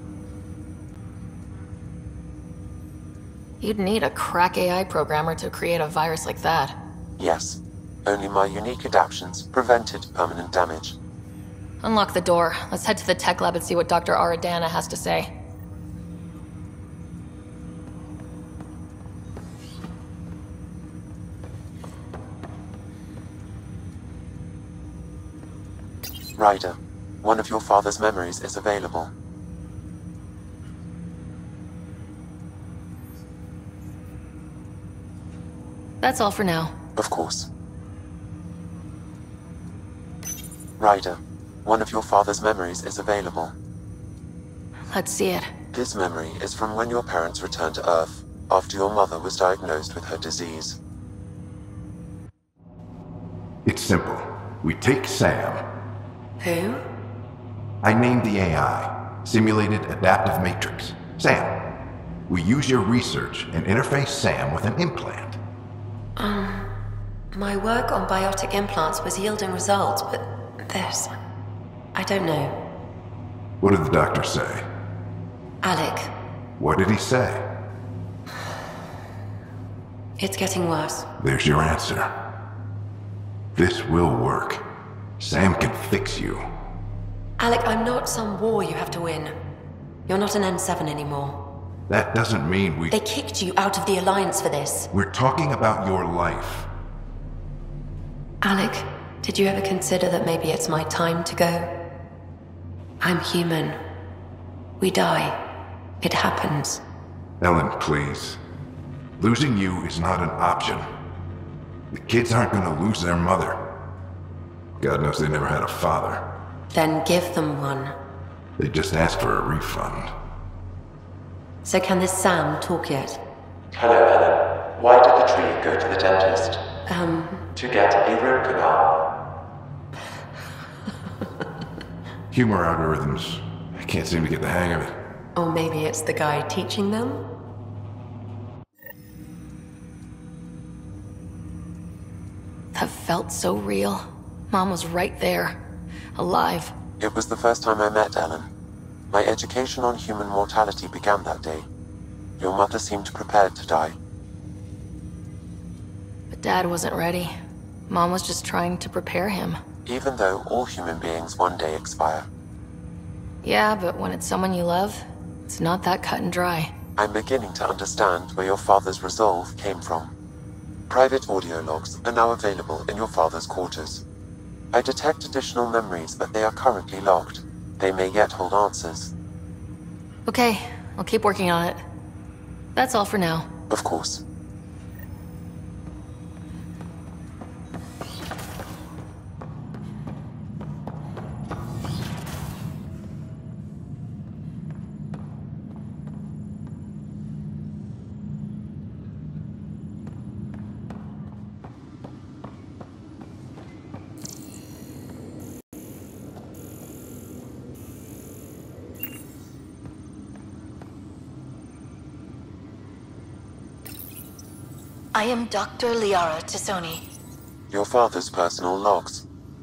You'd need a crack A I programmer to create a virus like that. Yes. Only my unique adaptions prevented permanent damage. Unlock the door. Let's head to the tech lab and see what Doctor Aradana has to say. Ryder, one of your father's memories is available. That's all for now. Of course. Ryder, one of your father's memories is available. Let's see it. This memory is from when your parents returned to Earth, after your mother was diagnosed with her disease. It's simple. We take Sam. Who? I named the A I, Simulated Adaptive Matrix. Sam. We use your research and interface Sam with an implant. Um, my work on biotic implants was yielding results, but this... I don't know. What did the doctor say? Alec, What did he say? it's getting worse. There's your answer. This will work. Sam can fix you. Alec, I'm not some war you have to win. You're not an N seven anymore. That doesn't mean we... They kicked you out of the Alliance for this. We're talking about your life. Alec, did you ever consider that maybe it's my time to go? I'm human. We die. It happens. Ellen, please. Losing you is not an option. The kids aren't gonna lose their mother. God knows they never had a father. Then give them one. They just asked for a refund. So can this Sam talk yet? Hello, Ellen. Why did the tree go to the dentist? Um... To get a root canal. Humor algorithms. I can't seem to get the hang of it. Or maybe it's the guy teaching them? That felt so real. Mom was right there. Alive. It was the first time I met Ellen. My education on human mortality began that day. Your mother seemed prepared to die. But Dad wasn't ready. Mom was just trying to prepare him. Even though all human beings one day expire. Yeah, but when it's someone you love, it's not that cut and dry. I'm beginning to understand where your father's resolve came from. Private audio logs are now available in your father's quarters. I detect additional memories, but they are currently logged. They may yet hold answers. Okay, I'll keep working on it. That's all for now. Of course. I am Doctor Liara Tisoni. Your father's personal logs.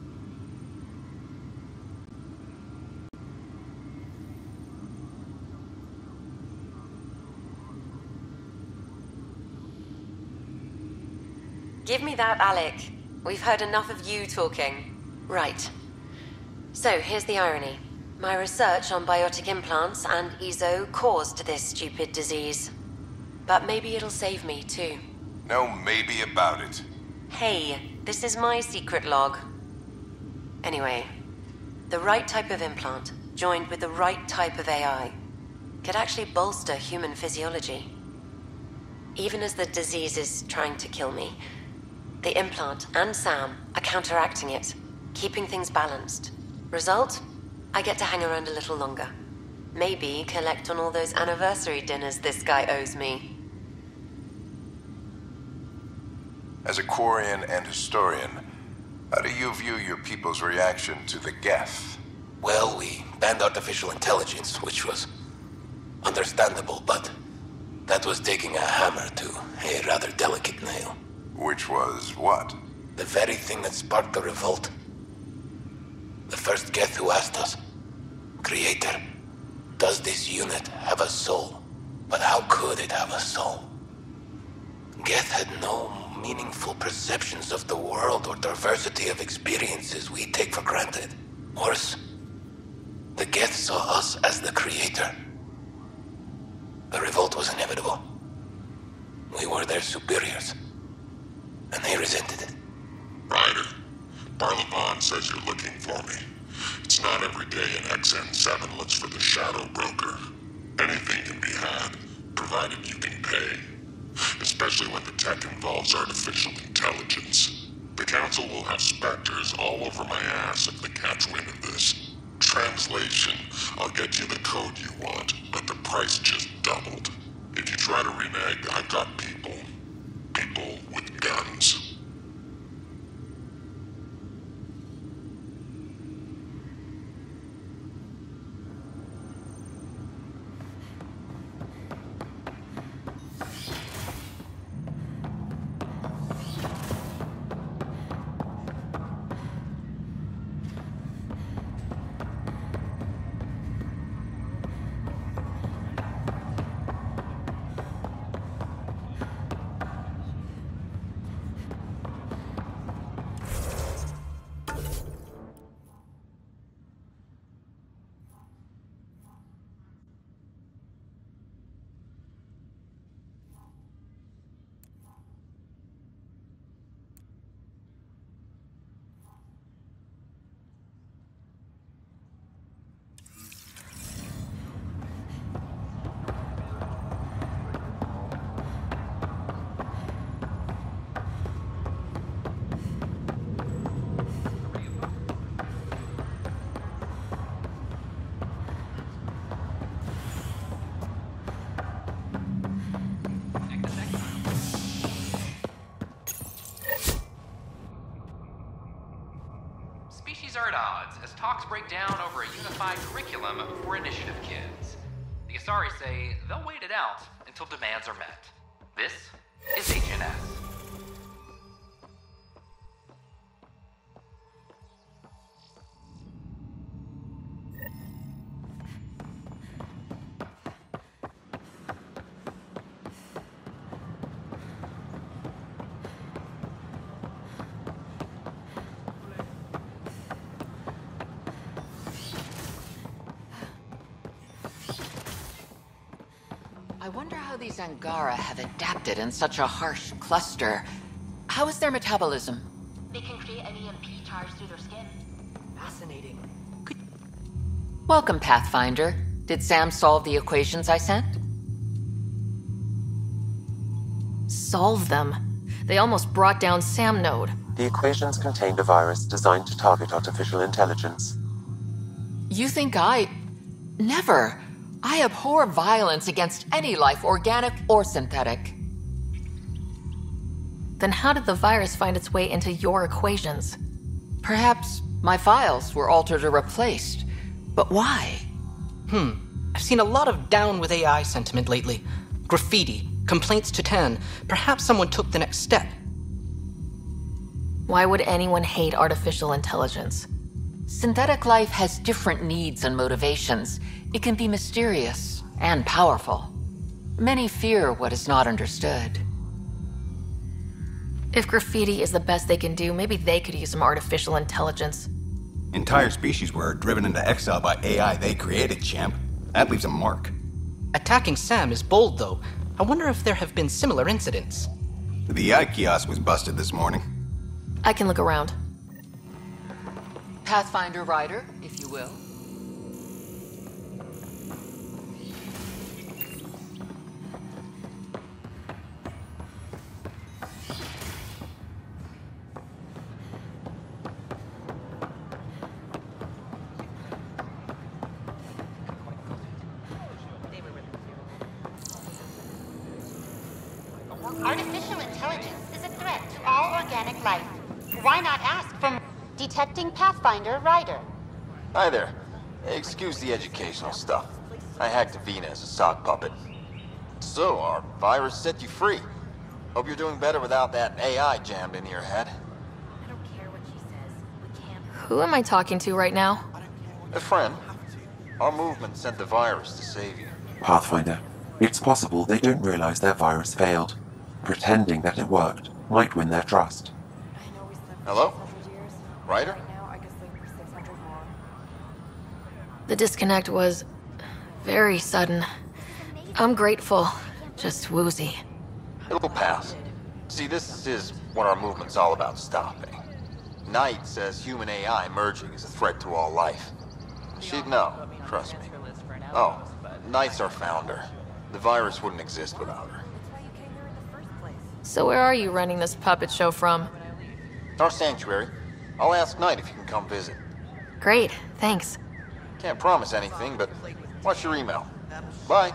Give me that, Alec. We've heard enough of you talking. Right. So, here's the irony. My research on biotic implants and E Z O caused this stupid disease. But maybe it'll save me, too. No maybe about it. Hey, this is my secret log. Anyway, the right type of implant, joined with the right type of A I, could actually bolster human physiology. Even as the disease is trying to kill me, the implant and Sam are counteracting it, keeping things balanced. Result? I get to hang around a little longer. Maybe collect on all those anniversary dinners this guy owes me. As a Quarian and historian, how do you view your people's reaction to the Geth? Well, we banned artificial intelligence, which was understandable, but that was taking a hammer to a rather delicate nail. Which was what? The very thing that sparked the revolt. The first Geth who asked us, Creator, does this unit have a soul? But how could it have a soul? Geth had no meaningful perceptions of the world or diversity of experiences we take for granted. Worse, the Geth saw us as the Creator. The revolt was inevitable. We were their superiors, and they resented it. Ryder, Barlavon says you're looking for me. It's not every day an X N seven looks for the Shadow Broker. Anything can be had, provided you can pay. Especially when the tech involves artificial intelligence. The Council will have specters all over my ass if they catch wind of this. Translation, I'll get you the code you want, but the price just doubled. If you try to renege, I've got people. People with guns. Species are at odds as talks break down over a unified curriculum for initiative kids. The Asari say they'll wait it out until demands are met. This is H N S. I wonder how these Angara have adapted in such a harsh cluster. How is their metabolism? They can create an E M P charge through their skin. Fascinating. Good. Welcome, Pathfinder. Did Sam solve the equations I sent? Solve them? They almost brought down Sam Node. The equations contained a virus designed to target artificial intelligence. You think I... Never. I abhor violence against any life, organic or synthetic. Then how did the virus find its way into your equations? Perhaps my files were altered or replaced. But why? Hmm. I've seen a lot of down with A I sentiment lately. Graffiti, complaints to Tan. Perhaps someone took the next step. Why would anyone hate artificial intelligence? Synthetic life has different needs and motivations. It can be mysterious and powerful. Many fear what is not understood. If graffiti is the best they can do, maybe they could use some artificial intelligence. Entire species were driven into exile by A I they created, champ. That leaves a mark. Attacking Sam is bold, though. I wonder if there have been similar incidents. The A I kiosk was busted this morning. I can look around. Pathfinder Rider, if you will. Artificial intelligence is a threat to all organic life. Why not ask from Detecting Pathfinder Rider? Hi there. Excuse the educational stuff. I hacked Avina as a sock puppet. So, our virus set you free. Hope you're doing better without that A I jammed into your head. Who am I talking to right now? A friend. Our movement sent the virus to save you. Pathfinder, it's possible they don't realize their virus failed. Pretending that it worked might win their trust. Hello? Ryder? The disconnect was very sudden. I'm grateful, just woozy. It'll pass. See, this is what our movement's all about stopping. Knight says human A I merging is a threat to all life. She'd know, trust me. Oh, Knight's our founder. The virus wouldn't exist without her. So where are you running this puppet show from? Our sanctuary. I'll ask Knight if you can come visit. Great, thanks. Can't promise anything, but watch your email. Bye.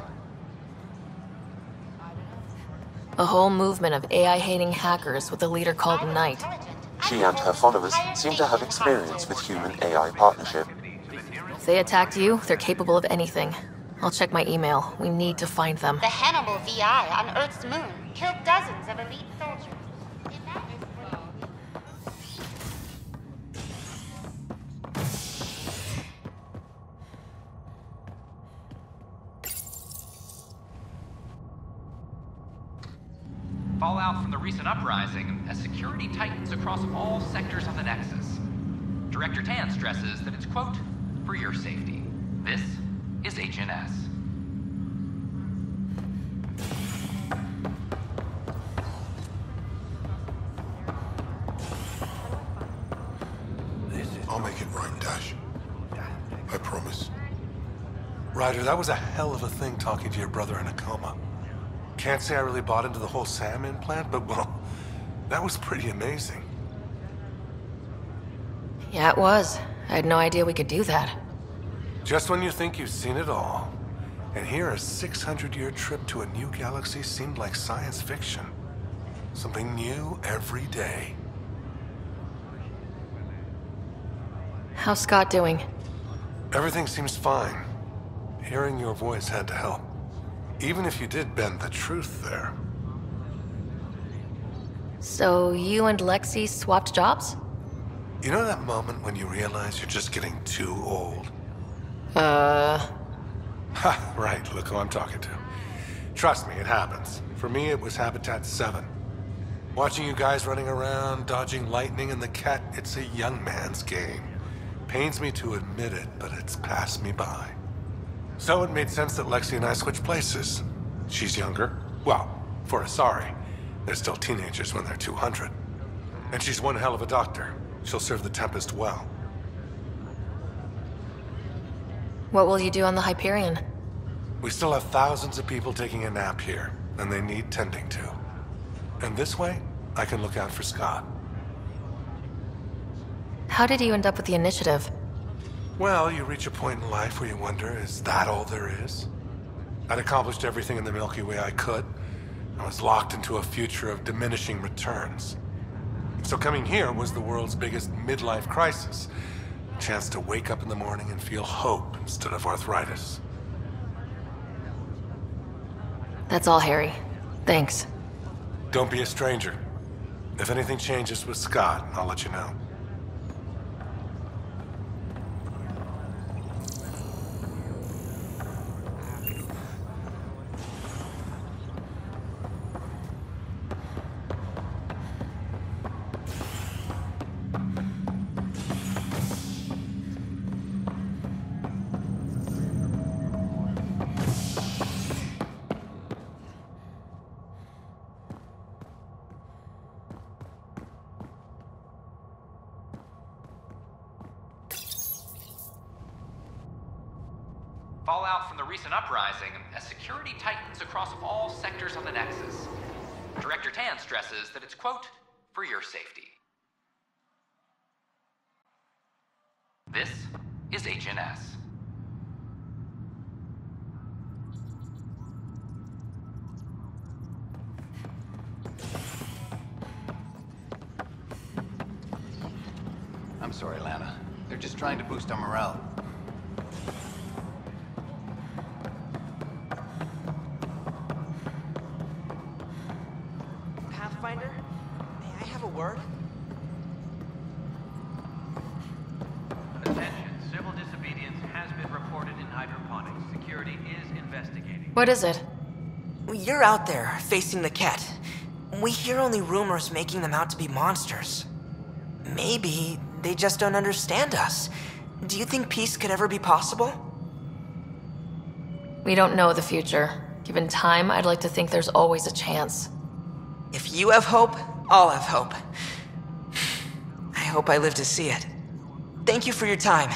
A whole movement of A I-hating hackers with a leader called Knight. She and her followers seem to have experience with human-A I partnership. If they attacked you, they're capable of anything. I'll check my email. We need to find them. The Hannibal V I on Earth's moon killed dozens of elite soldiers. Fallout from the recent uprising as security tightens across all sectors of the Nexus. Director Tan stresses that it's, quote, for your safety. This is H N S. I'll make it right, Dash. I promise. Ryder, that was a hell of a thing talking to your brother in a coma. Can't say I really bought into the whole Sam implant, but well, that was pretty amazing. Yeah, it was. I had no idea we could do that. Just when you think you've seen it all. And here, a six hundred year trip to a new galaxy seemed like science fiction. Something new every day. How's Scott doing? Everything seems fine. Hearing your voice had to help. Even if you did bend the truth there. So you and Lexi swapped jobs? You know that moment when you realize you're just getting too old? Uh... Ha, right, look who I'm talking to. Trust me, it happens. For me, it was Habitat seven. Watching you guys running around, dodging lightning and the cat, it's a young man's game. Pains me to admit it, but it's passed me by. So it made sense that Lexi and I switched places. She's younger. Well, for Asari. They're still teenagers when they're two hundred. And she's one hell of a doctor. She'll serve the Tempest well. What will you do on the Hyperion? We still have thousands of people taking a nap here, and they need tending to. And this way, I can look out for Scott. How did you end up with the initiative? Well, you reach a point in life where you wonder, is that all there is? I'd accomplished everything in the Milky Way I could. I was locked into a future of diminishing returns. So coming here was the world's biggest midlife crisis. A chance to wake up in the morning and feel hope instead of arthritis. That's all, Harry. Thanks. Don't be a stranger. If anything changes with Scott, I'll let you know. Fallout from the recent uprising as security tightens across all sectors of the Nexus. Director Tan stresses that it's, quote, for your safety. This is H N S. I'm sorry, Lana. They're just trying to boost our morale. Pathfinder? May I have a word? Attention. Civil disobedience has been reported in hydroponics. Security is investigating. What is it? You're out there, facing the Ket. We hear only rumors making them out to be monsters. Maybe they just don't understand us. Do you think peace could ever be possible? We don't know the future. Given time, I'd like to think there's always a chance. If you have hope, I'll have hope. I hope I live to see it. Thank you for your time.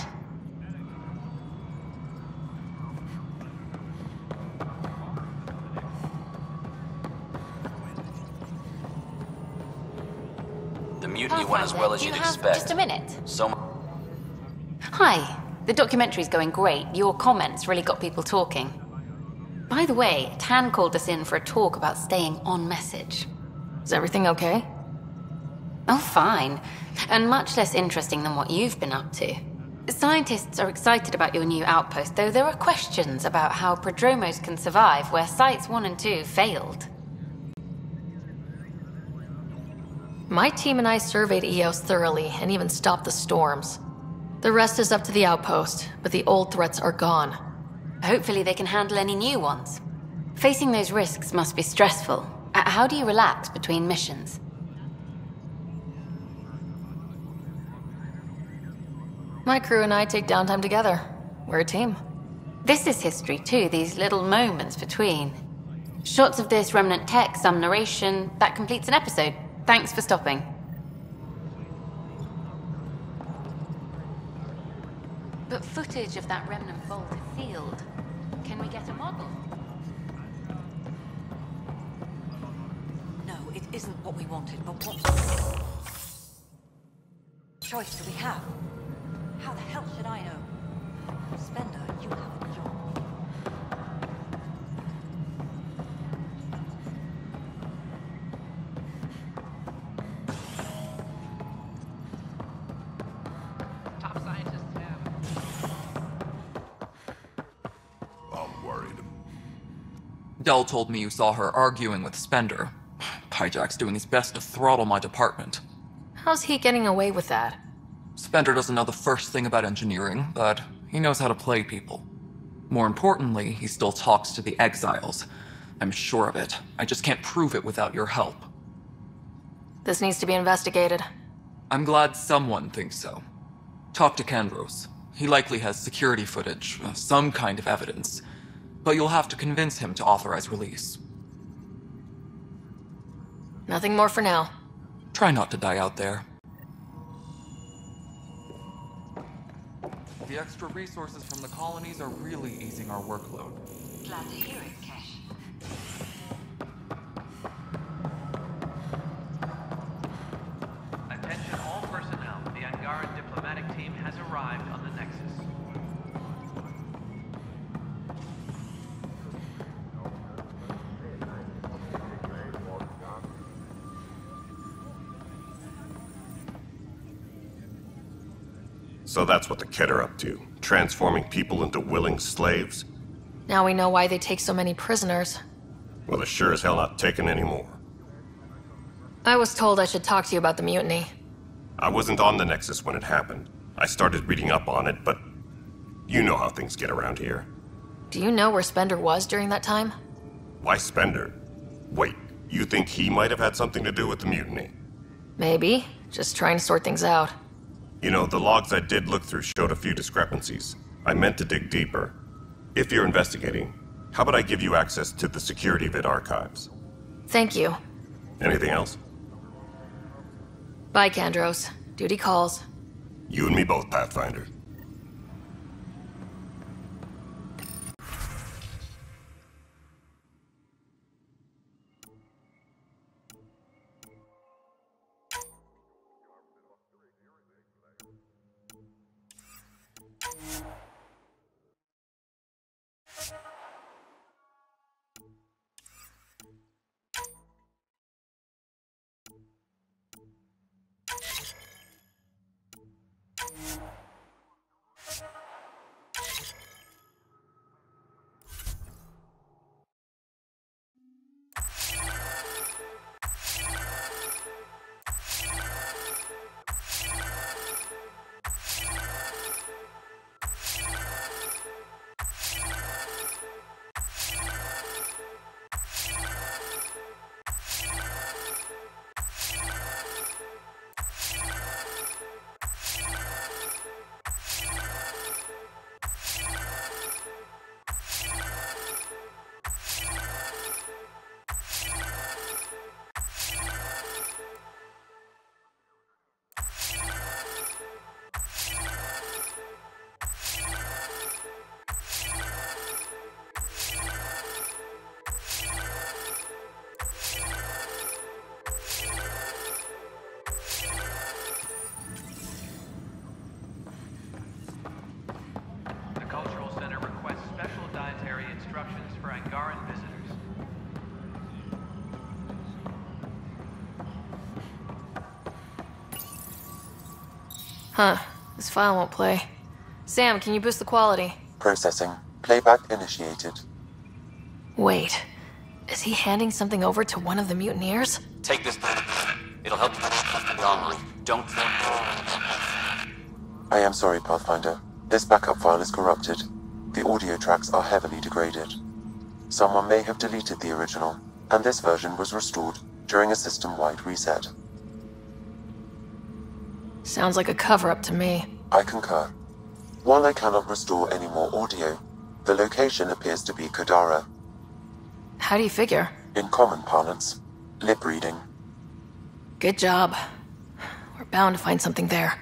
The mutiny went as well as you you'd have expect. just a minute? So Hi. The documentary's going great. Your comments really got people talking. By the way, Tan called us in for a talk about staying on message. Is everything okay? Oh, fine. And much less interesting than what you've been up to. Scientists are excited about your new outpost, though there are questions about how Prodromos can survive where Sites one and two failed. My team and I surveyed Eos thoroughly and even stopped the storms. The rest is up to the outpost, but the old threats are gone. Hopefully they can handle any new ones. Facing those risks must be stressful. Uh, How do you relax between missions? My crew and I take downtime together. We're a team. This is history too, these little moments between. Shots of this remnant tech, some narration, that completes an episode. Thanks for stopping. But footage of that remnant bolted field. Can we get a model? No, it isn't what we wanted, but what choice do we have? How the hell should I know? Spender, you have a job. Top scientists Dell told me you saw her arguing with Spender. Pyjack's doing his best to throttle my department. How's he getting away with that? Spender doesn't know the first thing about engineering, but he knows how to play people. More importantly, he still talks to the Exiles. I'm sure of it. I just can't prove it without your help. This needs to be investigated. I'm glad someone thinks so. Talk to Kandros. He likely has security footage, some kind of evidence. But you'll have to convince him to authorize release. Nothing more for now. Try not to die out there. The extra resources from the colonies are really easing our workload. Glad to hear it, Kesh. Attention all personnel. The Angaran diplomatic team has arrived on the Nexus. So that's what the Kett are up to, transforming people into willing slaves? Now we know why they take so many prisoners. Well, they're sure as hell not taking any more. I was told I should talk to you about the mutiny. I wasn't on the Nexus when it happened. I started reading up on it, but you know how things get around here. Do you know where Spender was during that time? Why Spender? Wait, you think he might have had something to do with the mutiny? Maybe. Just trying to sort things out. You know, the logs I did look through showed a few discrepancies. I meant to dig deeper. If you're investigating, how about I give you access to the Security Vid archives? Thank you. Anything else? Bye, Kandros. Duty calls. You and me both, Pathfinder. Huh. This file won't play. Sam, can you boost the quality? Processing. Playback initiated. Wait. Is he handing something over to one of the mutineers? Take this. It'll help you online. Don't... I am sorry, Pathfinder. This backup file is corrupted. The audio tracks are heavily degraded. Someone may have deleted the original, and this version was restored during a system-wide reset. Sounds like a cover-up to me. I concur. While I cannot restore any more audio, the location appears to be Kadara. How do you figure? In common parlance, lip reading. Good job. We're bound to find something there.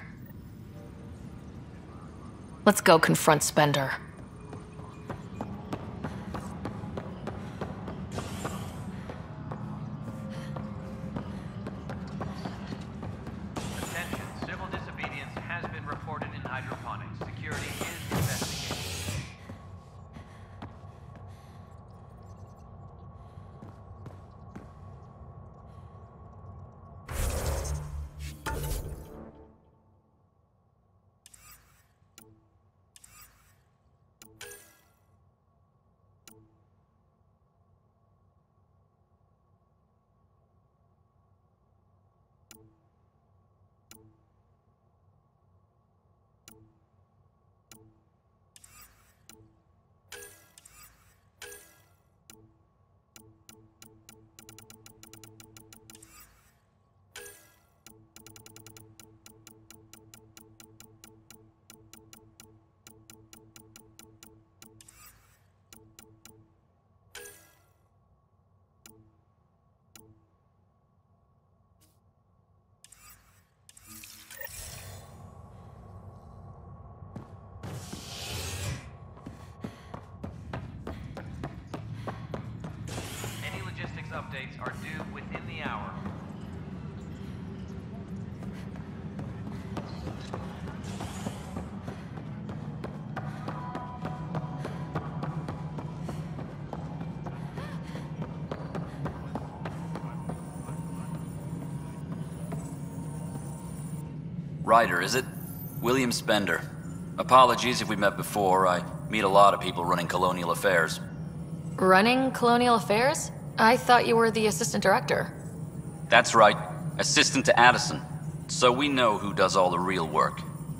Let's go confront Spender. Attention, civil disobedience has been reported in hydroponics. Security is investigating. are due within the hour. Ryder, is it? William Spender. Apologies if we met before. I meet a lot of people running Colonial Affairs. Running Colonial Affairs? I thought you were the assistant director. That's right. Assistant to Addison. So we know who does all the real work.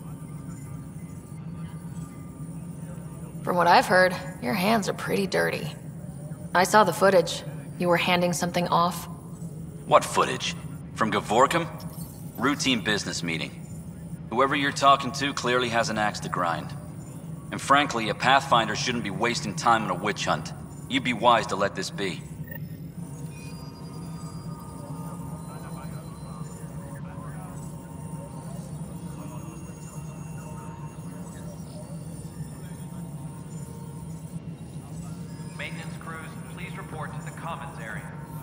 From what I've heard, your hands are pretty dirty. I saw the footage. You were handing something off. What footage? From Gavorkum? Routine business meeting. Whoever you're talking to clearly has an axe to grind. And frankly, a Pathfinder shouldn't be wasting time on a witch hunt. You'd be wise to let this be. Maintenance crews, please report to the commons area.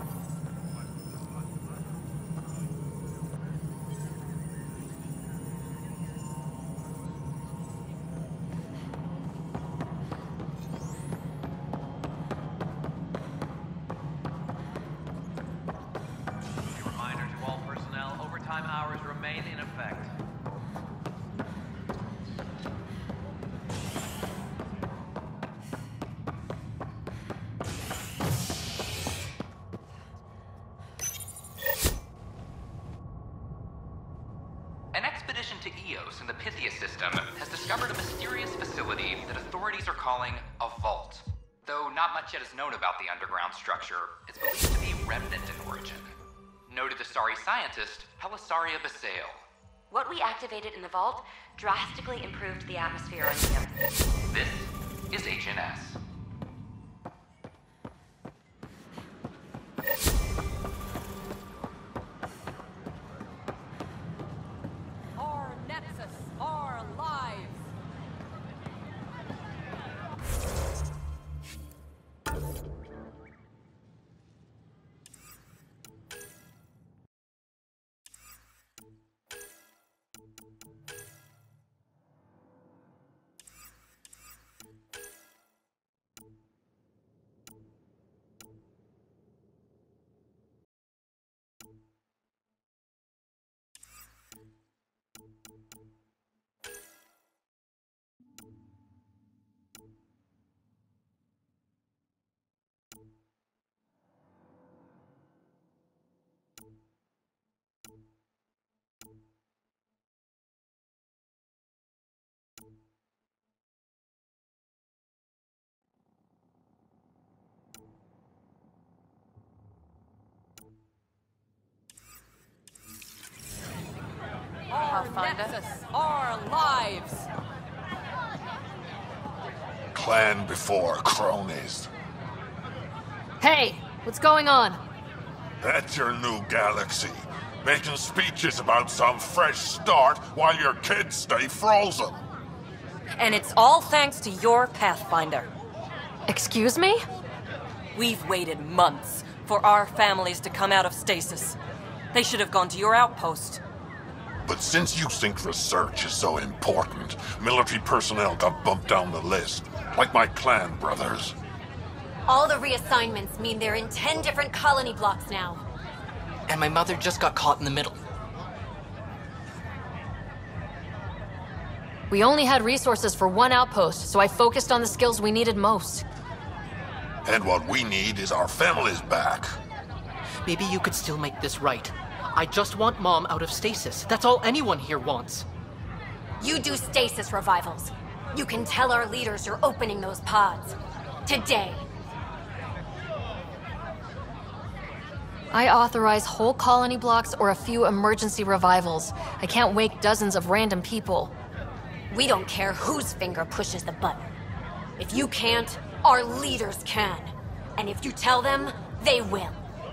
An expedition to Eos in the Pythia system has discovered a mysterious facility that authorities are calling a vault. Though not much yet is known about the underground structure, it's believed to be remnant in origin. Noted Asari scientist, Helisaria Basale. What we activated in the vault drastically improved the atmosphere on Eos. This is H N S. Our Nexus, our lives. Our Nexus, our lives. Clan before cronies. Hey, what's going on? That's your new galaxy. Making speeches about some fresh start while your kids stay frozen. And it's all thanks to your Pathfinder. Excuse me? We've waited months for our families to come out of stasis. They should have gone to your outpost. But since you think research is so important, military personnel got bumped down the list, like my clan brothers. All the reassignments mean they're in ten different colony blocks now. And my mother just got caught in the middle. We only had resources for one outpost, so I focused on the skills we needed most. And what we need is our families back. Maybe you could still make this right. I just want Mom out of stasis. That's all anyone here wants. You do stasis revivals. You can tell our leaders you're opening those pods. Today. I authorize whole colony blocks or a few emergency revivals. I can't wake dozens of random people. We don't care whose finger pushes the button. If you can't, our leaders can. And if you tell them, they will.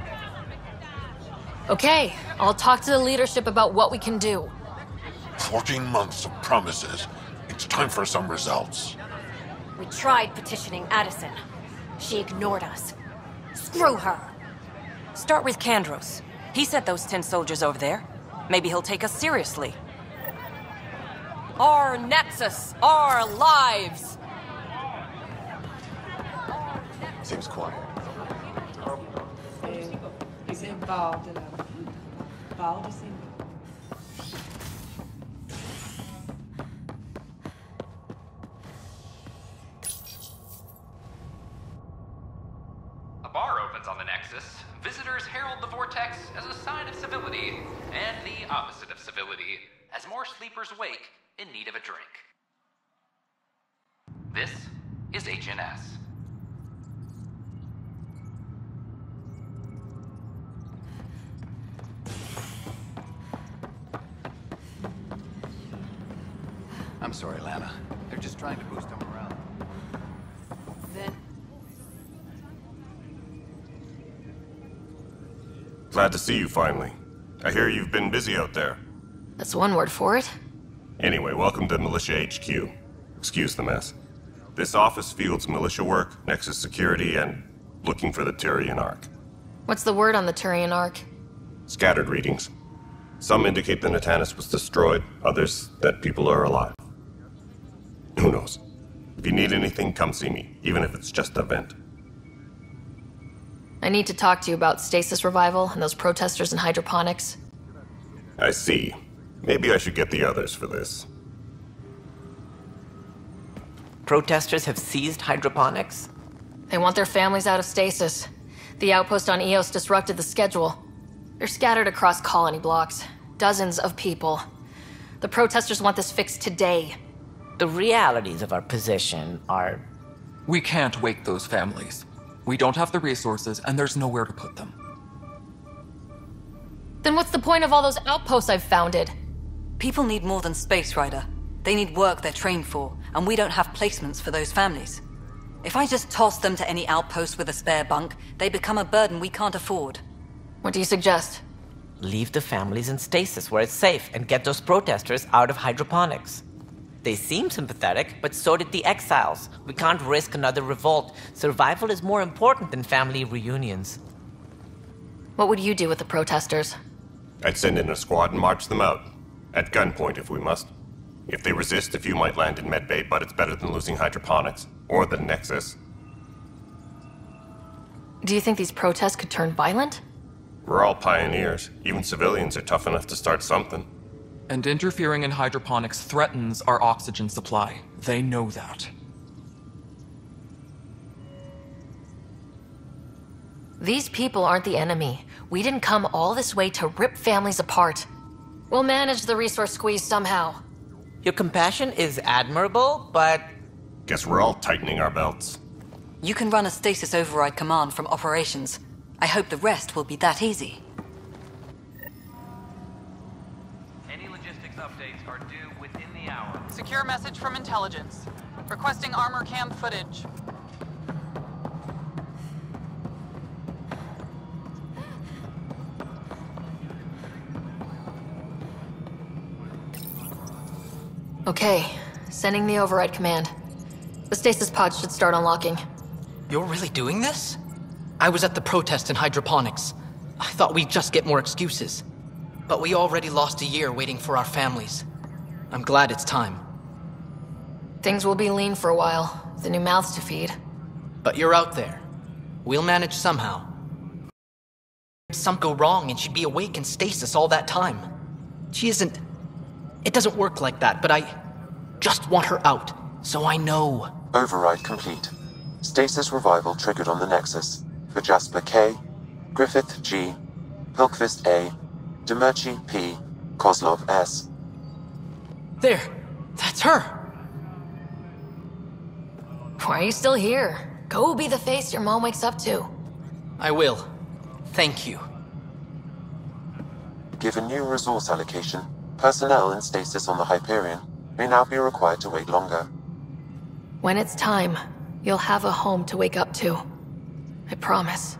Okay, I'll talk to the leadership about what we can do. Fourteen months of promises. It's time for some results. We tried petitioning Addison. She ignored us. Screw her. Start with Kandros. He sent those ten soldiers over there. Maybe he'll take us seriously. Our Nexus, our lives! Seems quiet. He's involved in a... Involved is in... A bar opens on the Nexus. Visitors herald the vortex as a sign of civility, and the opposite of civility, as more sleepers wake in need of a drink. This is H N S. I'm sorry, Lana. They're just trying to boost our morale. Then... Glad to see you finally. I hear you've been busy out there. That's one word for it. Anyway, welcome to Militia H Q. Excuse the mess. This office fields militia work, Nexus security, and looking for the Turian Ark. What's the word on the Turian Ark? Scattered readings. Some indicate the Natanus was destroyed, others that people are alive. Who knows? If you need anything, come see me, even if it's just a vent. I need to talk to you about stasis revival and those protesters in hydroponics. I see. Maybe I should get the others for this. Protesters have seized hydroponics? They want their families out of stasis. The outpost on Eos disrupted the schedule. They're scattered across colony blocks. Dozens of people. The protesters want this fixed today. The realities of our position are... We can't wake those families. We don't have the resources, and there's nowhere to put them. Then what's the point of all those outposts I've founded? People need more than space, Ryder. They need work they're trained for, and we don't have placements for those families. If I just toss them to any outpost with a spare bunk, they become a burden we can't afford. What do you suggest? Leave the families in stasis where it's safe and get those protesters out of hydroponics. They seem sympathetic, but so did the exiles. We can't risk another revolt. Survival is more important than family reunions. What would you do with the protesters? I'd send in a squad and march them out. At gunpoint if we must. If they resist, a few might land in Medbay, but it's better than losing hydroponics. Or the Nexus. Do you think these protests could turn violent? We're all pioneers. Even civilians are tough enough to start something. And interfering in hydroponics threatens our oxygen supply. They know that. These people aren't the enemy. We didn't come all this way to rip families apart. We'll manage the resource squeeze somehow. Your compassion is admirable, but... Guess we're all tightening our belts. You can run a stasis override command from operations. I hope the rest will be that easy. Any logistics updates are due within the hour. Secure message from intelligence. Requesting armor cam footage. Okay, sending the override command. The stasis pod should start unlocking. You're really doing this? I was at the protest in hydroponics. I thought we'd just get more excuses. But we already lost a year waiting for our families. I'm glad it's time. Things will be lean for a while. The new mouths to feed. But you're out there. We'll manage somehow. Some go wrong and she'd be awake in stasis all that time. She isn't... It doesn't work like that, but I just want her out, so I know. Override complete. Stasis revival triggered on the Nexus. For Jasper K, Griffith G, Pilkvist A, Demerchi P, Kozlov S. There! That's her! Why are you still here? Go be the face your mom wakes up to. I will. Thank you. Given new resource allocation, personnel in stasis on the Hyperion may now be required to wait longer. When it's time, you'll have a home to wake up to. I promise.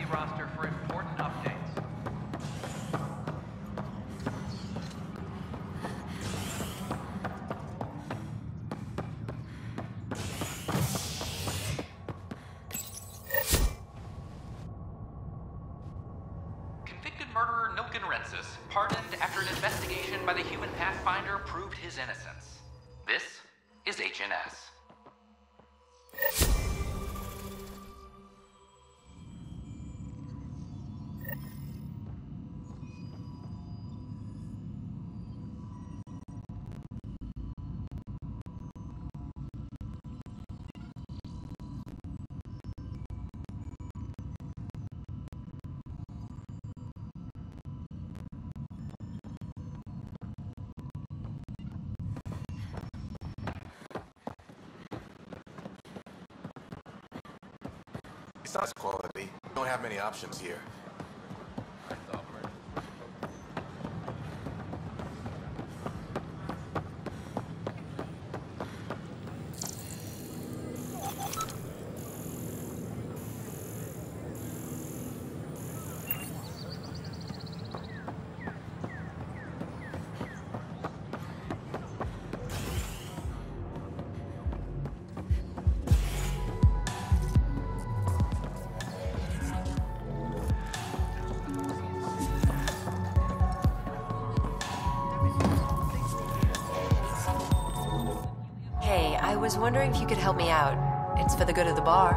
roster for important updates. Convicted murderer Nilken Rensis, pardoned after an investigation by the human Pathfinder proved his innocence. This is H N S. Besides quality, we don't have many options here. I was wondering if you could help me out. It's for the good of the bar.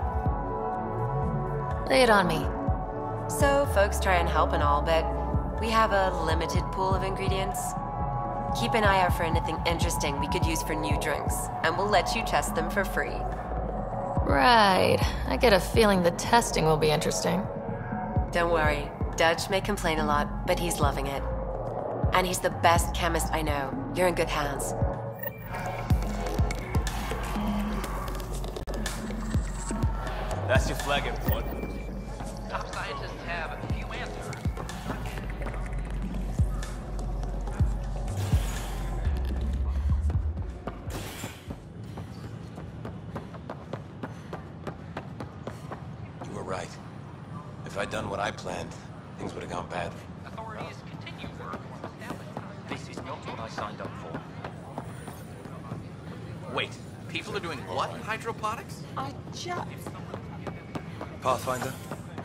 Lay it on me. So, folks try and help and all, but we have a limited pool of ingredients. Keep an eye out for anything interesting we could use for new drinks, and we'll let you test them for free. Right. I get a feeling the testing will be interesting. Don't worry. Dutch may complain a lot, but he's loving it. And he's the best chemist I know. You're in good hands. That's your flag import. Top scientists have a few answers. You were right. If I'd done what I planned, things would have gone bad. Authorities continue work on establishing. This is not what I signed up for. Wait, people are doing what in hydroponics? I just... Pathfinder?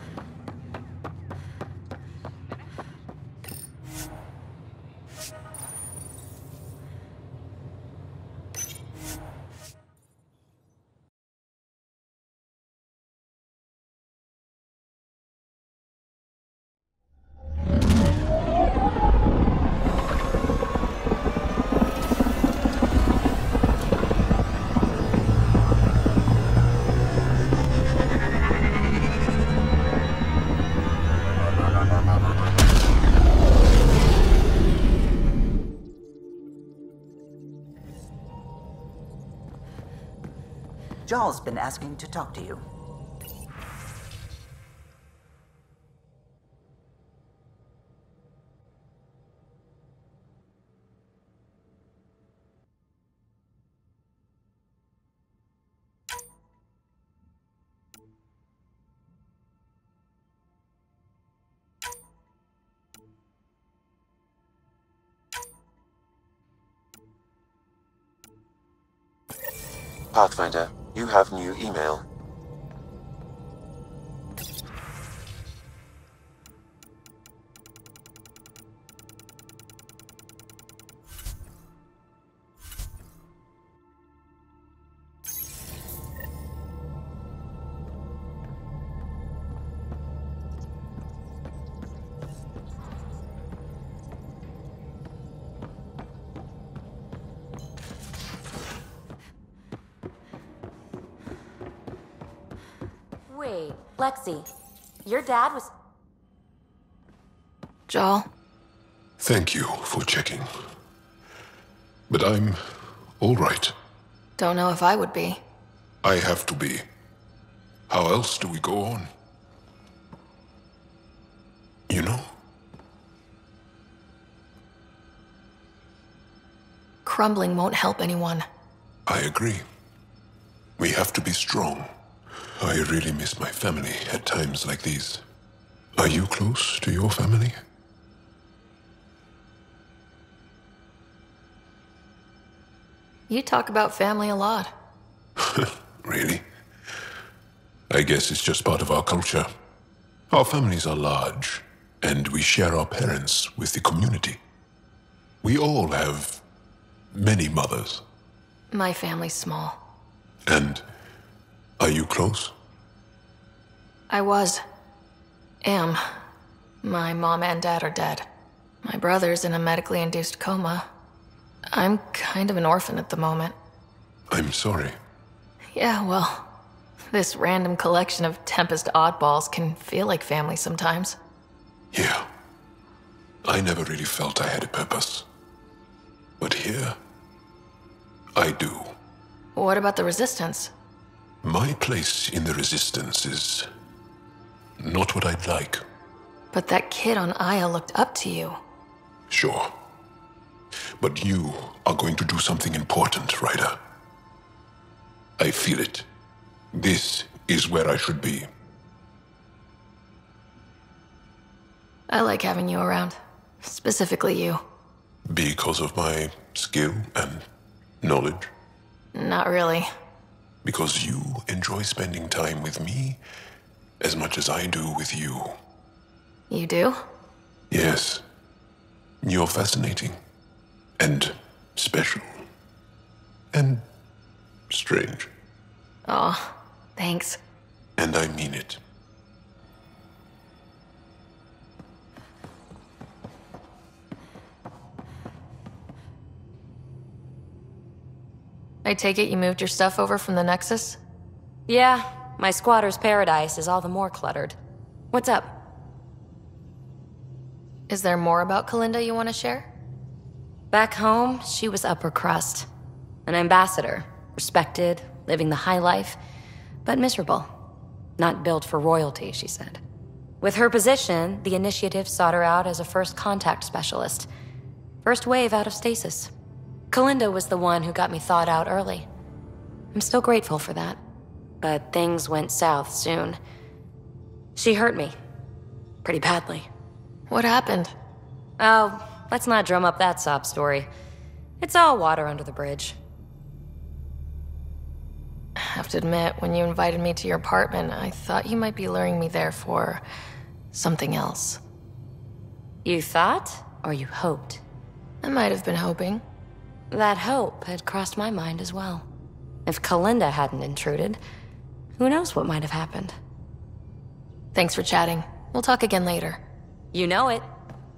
Jarl's been asking to talk to you. Pathfinder, you have new email. Wait, Lexi, your dad was... Jarl? Thank you for checking. But I'm all right. Don't know if I would be. I have to be. How else do we go on? You know? Crumbling won't help anyone. I agree. We have to be strong. I really miss my family at times like these. Are you close to your family? You talk about family a lot. Really? I guess it's just part of our culture. Our families are large, and we share our parents with the community. We all have many mothers. My family's small. And are you close? I was. Am. My mom and dad are dead. My brother's in a medically induced coma. I'm kind of an orphan at the moment. I'm sorry. Yeah, well, this random collection of Tempest oddballs can feel like family sometimes. Yeah. I never really felt I had a purpose. But here, I do. What about the Resistance? My place in the Resistance is not what I'd like. But that kid on Aya looked up to you. Sure. But you are going to do something important, Ryder. I feel it. This is where I should be. I like having you around. Specifically you. Because of my skill and knowledge? Not really. Because you enjoy spending time with me as much as I do with you. You do? Yes. You're fascinating. And special. And strange. Oh, thanks. And I mean it. I take it you moved your stuff over from the Nexus? Yeah, my squatter's paradise is all the more cluttered. What's up? Is there more about Kalinda you want to share? Back home, she was upper crust. An ambassador. Respected, living the high life, but miserable. Not built for royalty, she said. With her position, the initiative sought her out as a first contact specialist. First wave out of stasis. Kalinda was the one who got me thawed out early. I'm still grateful for that. But things went south soon. She hurt me. Pretty badly. What happened? Oh, let's not drum up that sob story. It's all water under the bridge. I have to admit, when you invited me to your apartment, I thought you might be luring me there for something else. You thought, or you hoped? I might have been hoping. That hope had crossed my mind as well. If Kalinda hadn't intruded, who knows what might have happened. Thanks for chatting. We'll talk again later. You know it.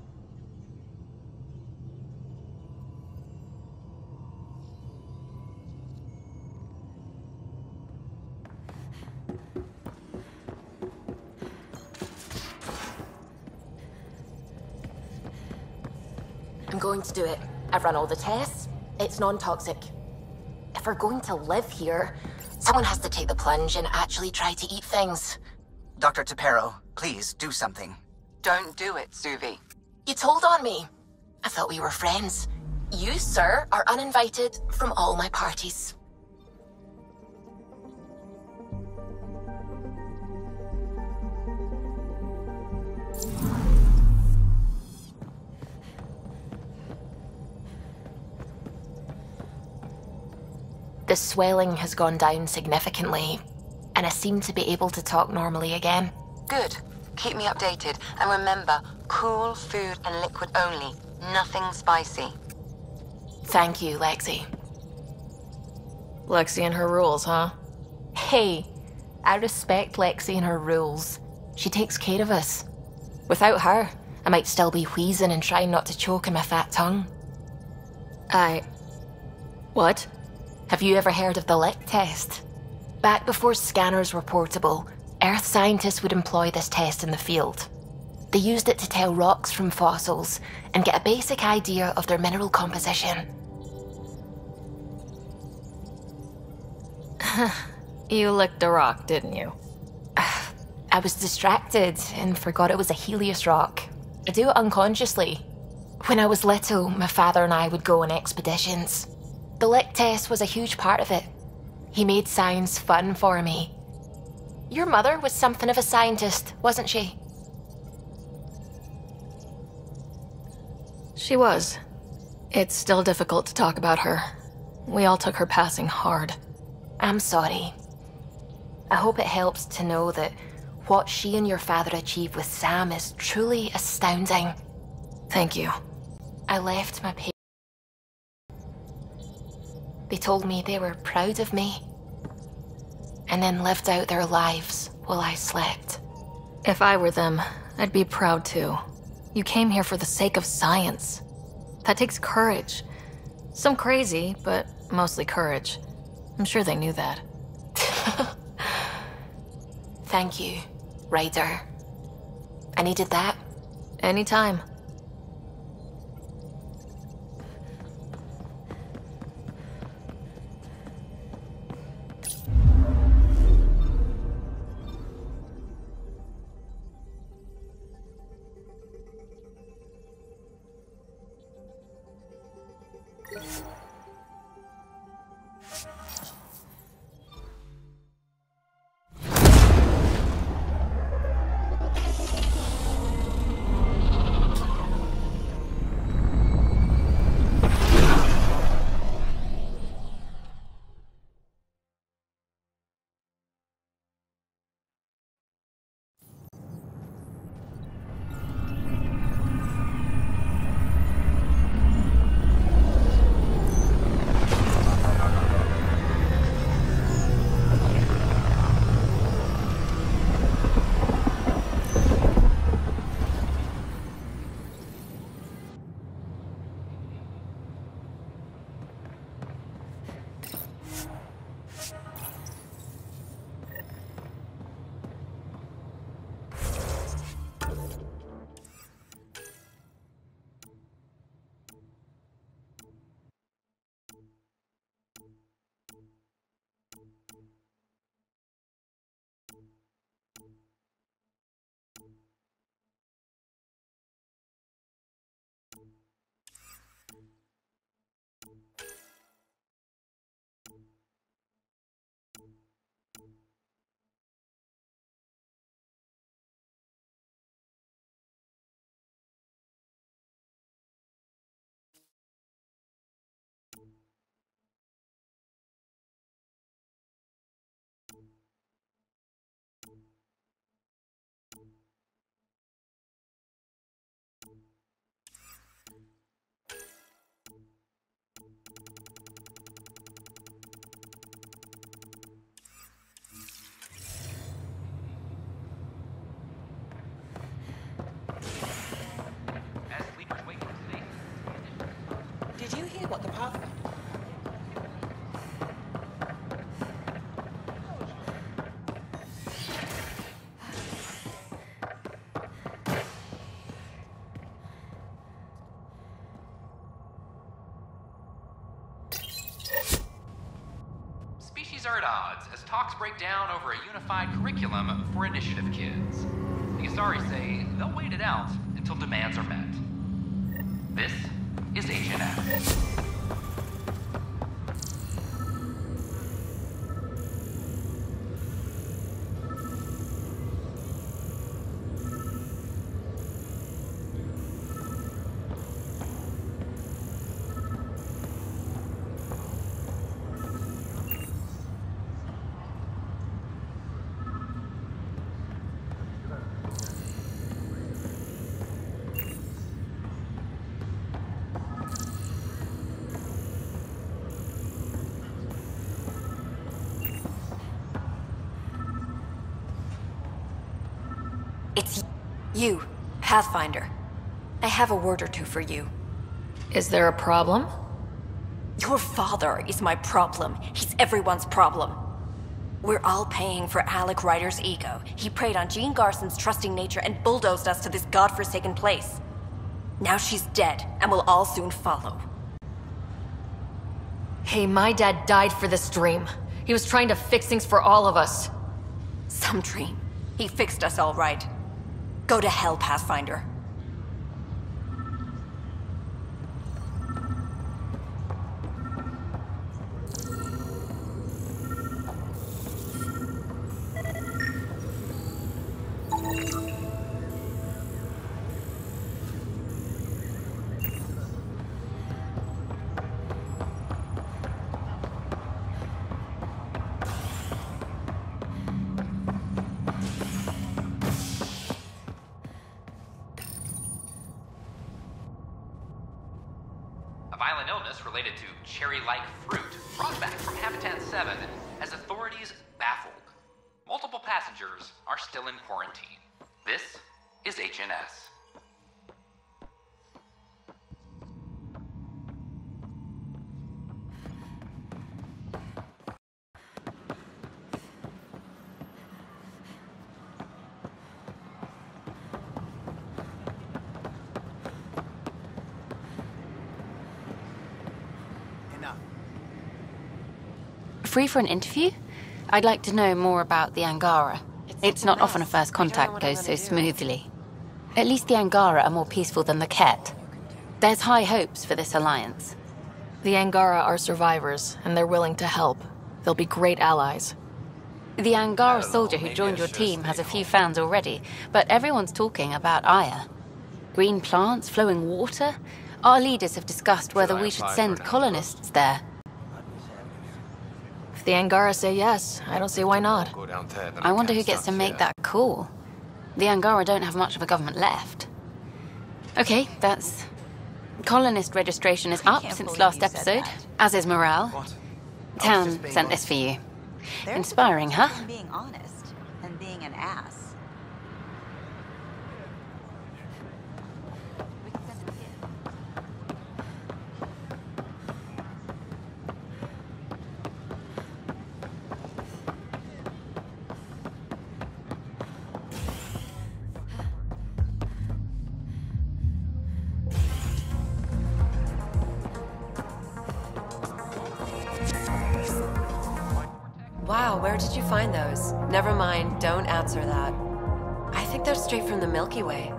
I'm going to do it. I've run all the tests. It's non-toxic. If we're going to live here, someone has to take the plunge and actually try to eat things. Doctor Tapero, please do something. Don't do it, Suvi. You told on me. I thought we were friends. You, sir, are uninvited from all my parties. The swelling has gone down significantly, and I seem to be able to talk normally again. Good. Keep me updated. And remember, cool food and liquid only. Nothing spicy. Thank you, Lexi. Lexi and her rules, huh? Hey, I respect Lexi and her rules. She takes care of us. Without her, I might still be wheezing and trying not to choke on my fat tongue. I... What? Have you ever heard of the lick test? Back before scanners were portable, Earth scientists would employ this test in the field. They used it to tell rocks from fossils and get a basic idea of their mineral composition. You licked a rock, didn't you? I was distracted and forgot it was a Helios rock. I do it unconsciously. When I was little, my father and I would go on expeditions. The lick test was a huge part of it. He made science fun for me. Your mother was something of a scientist, wasn't she? She was. It's still difficult to talk about her. We all took her passing hard. I'm sorry. I hope it helps to know that what she and your father achieved with Sam is truly astounding. Thank you. I left my parents. They told me they were proud of me, and then lived out their lives while I slept. If I were them, I'd be proud too. You came here for the sake of science. That takes courage. Some crazy, but mostly courage. I'm sure they knew that. Thank you, Ryder. I needed that. Anytime. Did you hear what the Pathfinder... Species are at odds as talks break down over a unified curriculum for initiative kids. The Asari say they'll wait it out until demands are met. This is H N S. It's you, Pathfinder. I have a word or two for you. Is there a problem? Your father is my problem. He's everyone's problem. We're all paying for Alec Ryder's ego. He preyed on Jean Garson's trusting nature and bulldozed us to this godforsaken place. Now she's dead, and we'll all soon follow. Hey, my dad died for this dream. He was trying to fix things for all of us. Some dream. He fixed us all right. Go to hell, Pathfinder. related to cherry-like fruit brought back from Habitat seven as authorities baffled. Multiple passengers are still in quarantine. This is H N S. Free for an interview? I'd like to know more about the Angara. It's not often a first contact goes so smoothly. At least the Angara are more peaceful than the Ket. There's high hopes for this alliance. The Angara are survivors, and they're willing to help. They'll be great allies. The Angara soldier who joined your team has a few fans already, but everyone's talking about Aya. Green plants, flowing water? Our leaders have discussed whether we should send colonists there. If the Angara say yes, I don't see why not. I wonder who gets to make that call. The Angara don't have much of a government left. Okay, that's... Colonist registration is up since last episode, as is morale. Town sent this for you. Inspiring, huh? Being honest and being an ass. Wow, where did you find those? Never mind, don't answer that. I think they're straight from the Milky Way.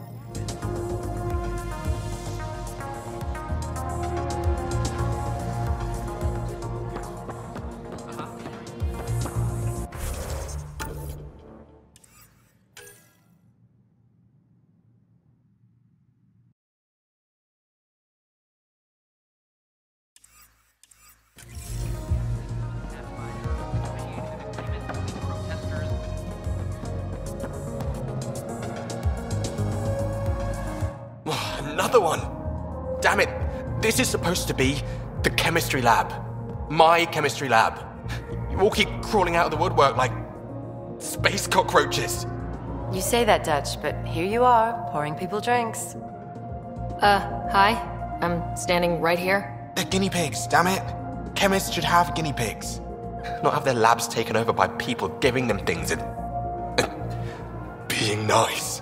Another one! Damn it! This is supposed to be the chemistry lab. My chemistry lab. You all keep crawling out of the woodwork like space cockroaches. You say that, Dutch, but here you are, pouring people drinks. Uh, hi. I'm standing right here. They're guinea pigs, damn it. Chemists should have guinea pigs. Not have their labs taken over by people giving them things and... and being nice.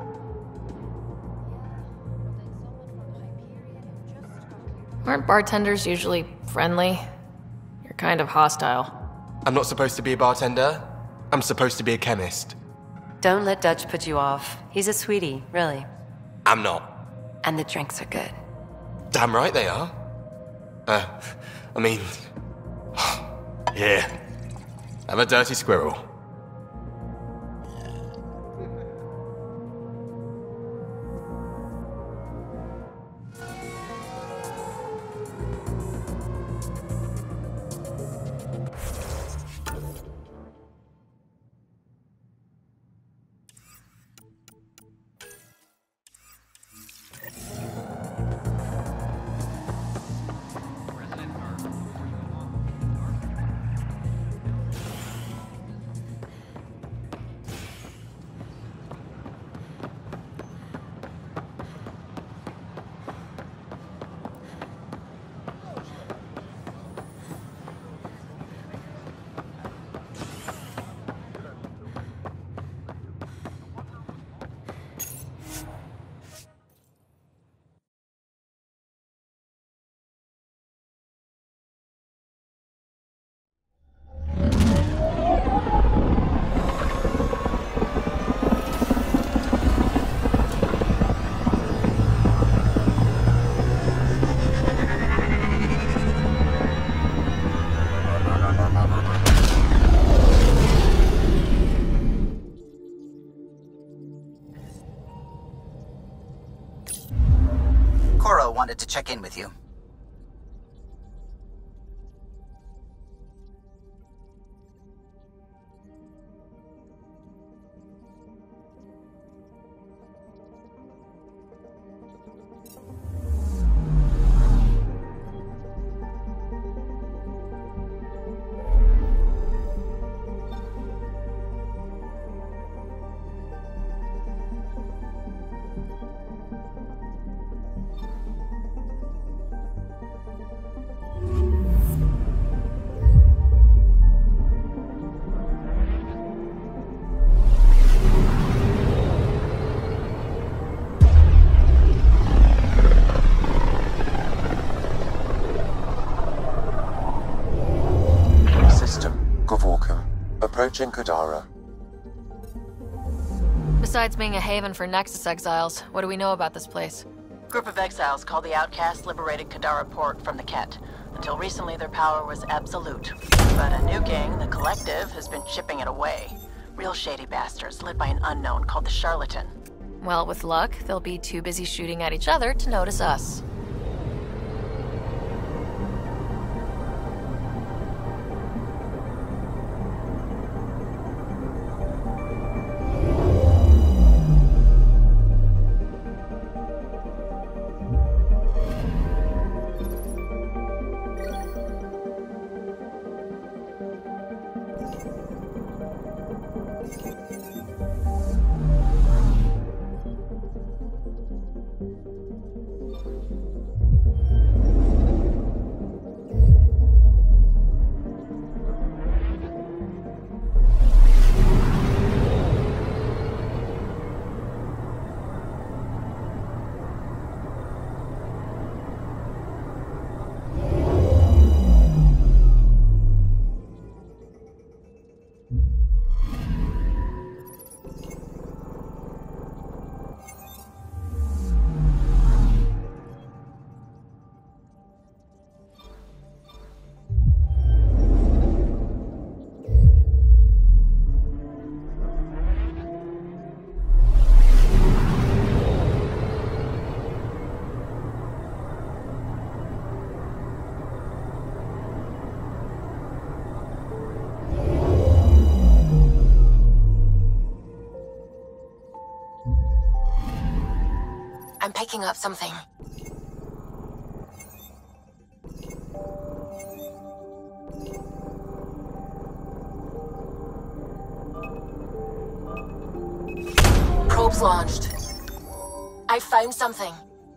Aren't bartenders usually friendly? You're kind of hostile. I'm not supposed to be a bartender. I'm supposed to be a chemist. Don't let Dutch put you off. He's a sweetie, really. I'm not. And the drinks are good. Damn right they are. Uh, I mean... yeah. I'm a dirty squirrel. Wanted to check in with you. Gavorkum, approaching Kadara. Besides being a haven for Nexus exiles, what do we know about this place? Group of exiles called the Outcasts liberated Kadara Port from the Ket. Until recently, their power was absolute. But a new gang, the Collective, has been chipping it away. Real shady bastards, led by an unknown called the Charlatan. Well, with luck, they'll be too busy shooting at each other to notice us. I'm picking up something. Probes launched. I found something.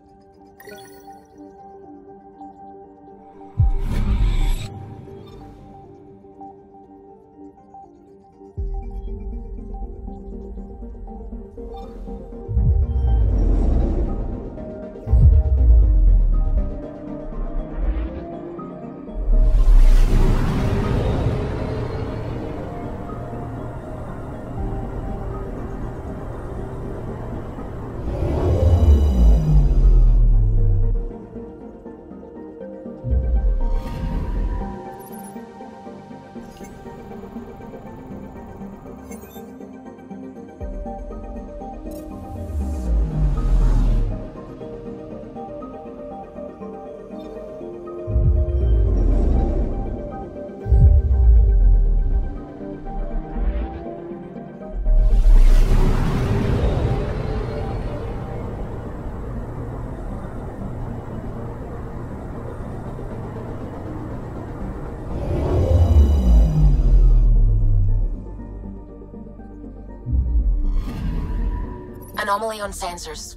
Anomaly on sensors.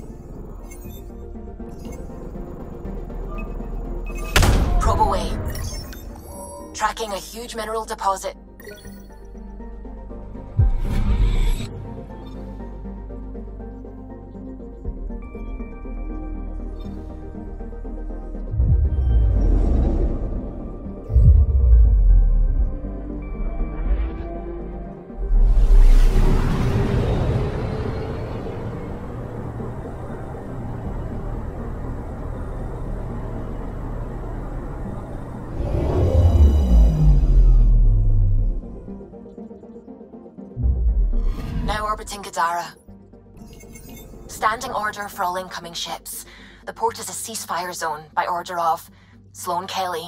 Probe away. Tracking a huge mineral deposit. Now orbiting Kadara. Standing order for all incoming ships. The port is a ceasefire zone by order of Sloane Kelly.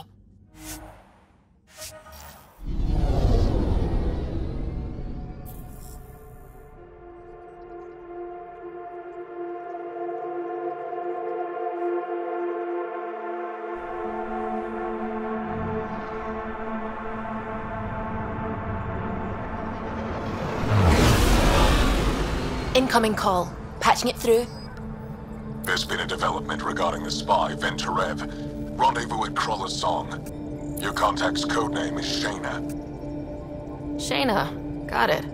Incoming call. Patching it through. There's been a development regarding the spy, Venturev. Rendezvous at Crawler's Song. Your contact's codename is Shayna. Shayna. Got it.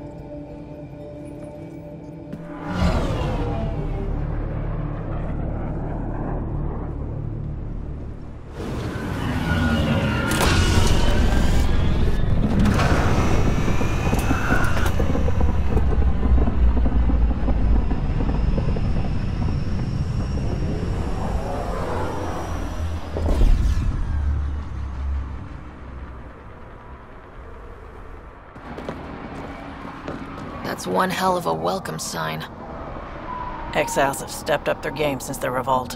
That's one hell of a welcome sign. Exiles have stepped up their game since their revolt.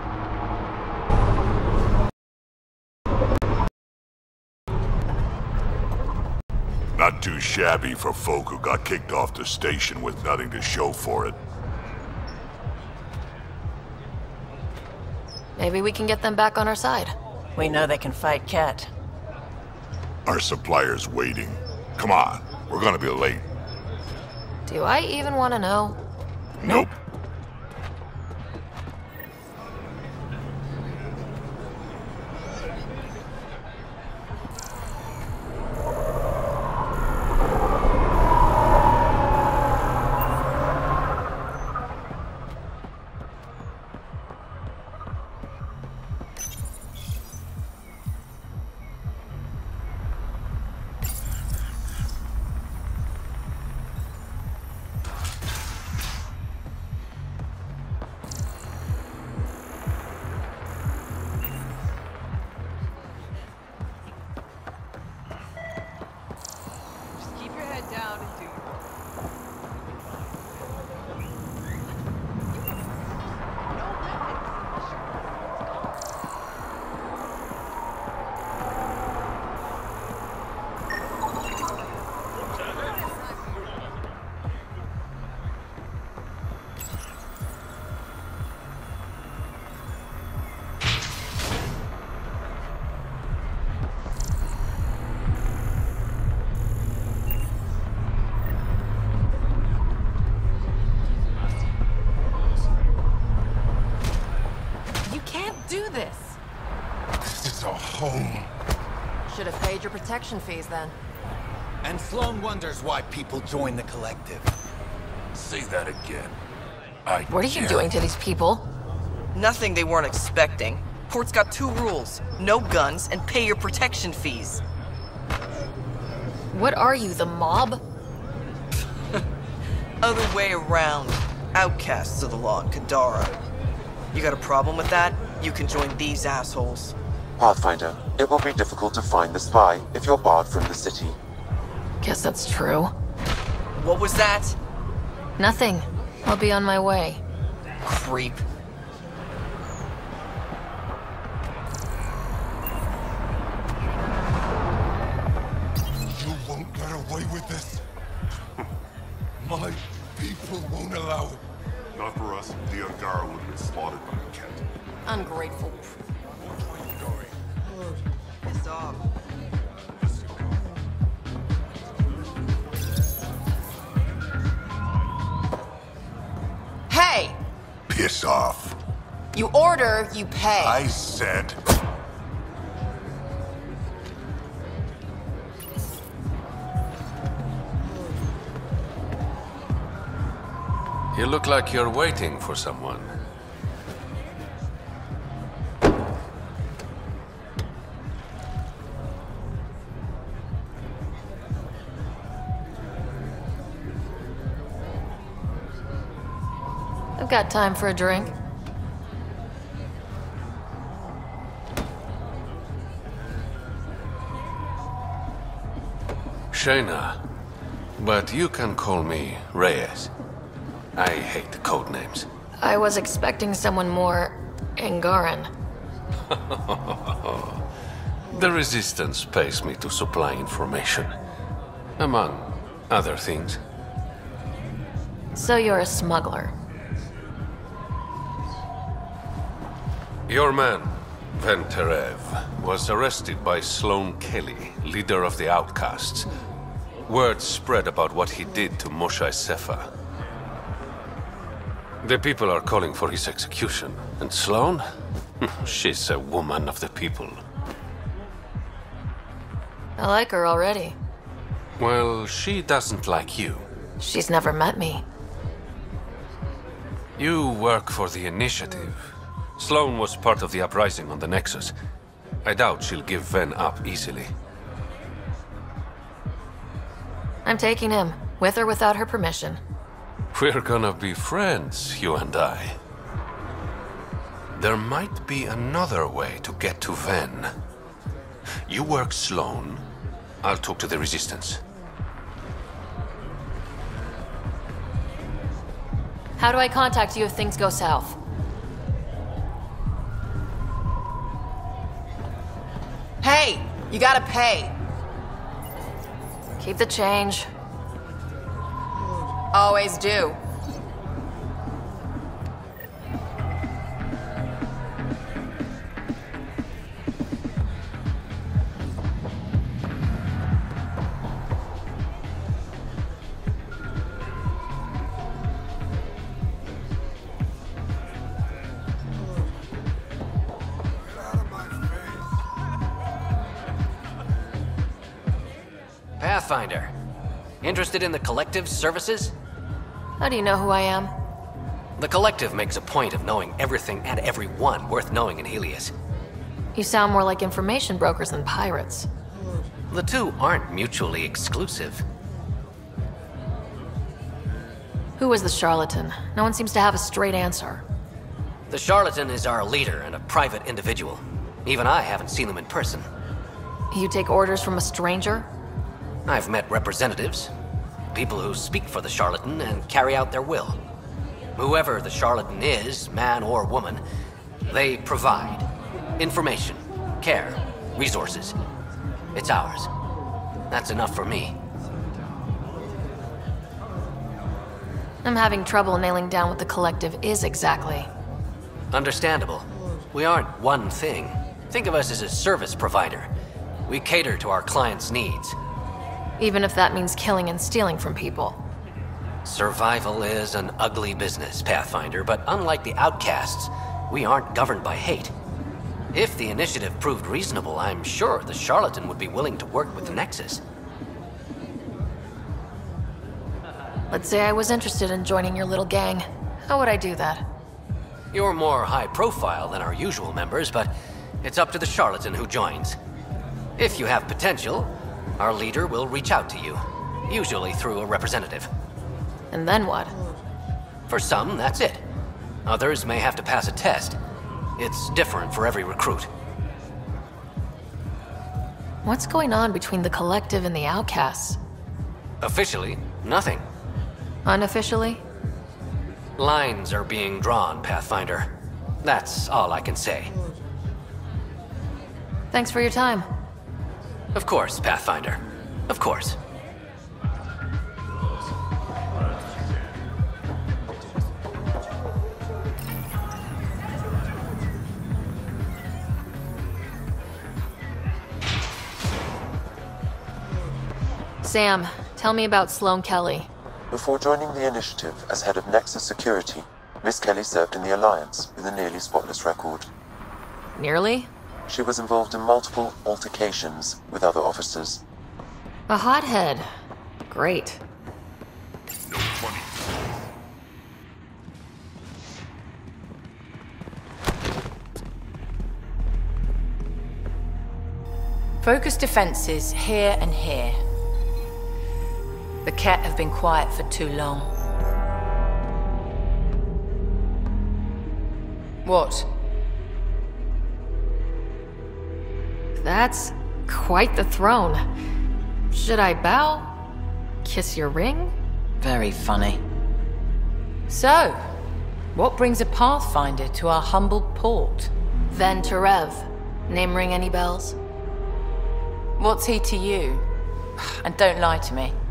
Not too shabby for folk who got kicked off the station with nothing to show for it. Maybe we can get them back on our side. We know they can fight Ket. Our supplier's waiting. Come on, we're gonna be late. Do I even want to know? Nope. Do this. This is a home. Should have paid your protection fees then. And Sloan wonders why people join the collective. Say that again. I What are you doing to these people? Nothing they weren't expecting. Port's got two rules. No guns and pay your protection fees. What are you, the mob? Other way around. Outcasts of the law in Kadara. You got a problem with that? You can join these assholes. Pathfinder, it will be difficult to find the spy if you're barred from the city. Guess that's true. What was that? Nothing. I'll be on my way. Creep. You won't get away with this. My people won't allow it. Not for us. The Angara would have been slaughtered by the Ket. Ungrateful. Piss off. Hey! Piss off. You order, you pay. I said. You look like you're waiting for someone. I've got time for a drink. Shayna, but you can call me Reyes. I hate the code names. I was expecting someone more Angaran. The Resistance pays me to supply information, among other things. So you're a smuggler. Your man, Ven Terev, was arrested by Sloan Kelly, leader of the Outcasts. Word spread about what he did to Moshae Sefa. The people are calling for his execution. And Sloan? She's a woman of the people. I like her already. Well, she doesn't like you. She's never met me. You work for the Initiative. Sloan was part of the uprising on the Nexus. I doubt she'll give Ven up easily. I'm taking him, with or without her permission. We're gonna be friends, you and I. There might be another way to get to Ven. You work Sloan, I'll talk to the Resistance. How do I contact you if things go south? Hey! You gotta pay! Keep the change. Always do. Pathfinder. Interested in the Collective's services? How do you know who I am? The Collective makes a point of knowing everything and everyone worth knowing in Heleus. You sound more like information brokers than pirates. The two aren't mutually exclusive. Who is the charlatan? No one seems to have a straight answer. The charlatan is our leader and a private individual. Even I haven't seen them in person. You take orders from a stranger? I've met representatives. People who speak for the charlatan and carry out their will. Whoever the charlatan is, man or woman, they provide information, care, resources. It's ours. That's enough for me. I'm having trouble nailing down what the Collective is exactly. Understandable. We aren't one thing. Think of us as a service provider. We cater to our clients' needs. Even if that means killing and stealing from people. Survival is an ugly business, Pathfinder, but unlike the outcasts, we aren't governed by hate. If the initiative proved reasonable, I'm sure the charlatan would be willing to work with the Nexus. Let's say I was interested in joining your little gang. How would I do that? You're more high profile than our usual members, but it's up to the charlatan who joins. If you have potential, our leader will reach out to you, usually through a representative. And then what? For some, that's it. Others may have to pass a test. It's different for every recruit. What's going on between the Collective and the outcasts? Officially, nothing. Unofficially? Lines are being drawn, Pathfinder. That's all I can say. Thanks for your time. Of course, Pathfinder. Of course. Sam, tell me about Sloane Kelly. Before joining the initiative as head of Nexus Security, Miss Kelly served in the Alliance with a nearly spotless record. Nearly? She was involved in multiple altercations with other officers. A hothead. Great. No funny. Focus defenses here and here. The Ket have been quiet for too long. What? That's quite the throne. Should I bow? Kiss your ring? Very funny. So, what brings a Pathfinder to our humble port? Ven Terev. Name ring any bells? What's he to you? And don't lie to me.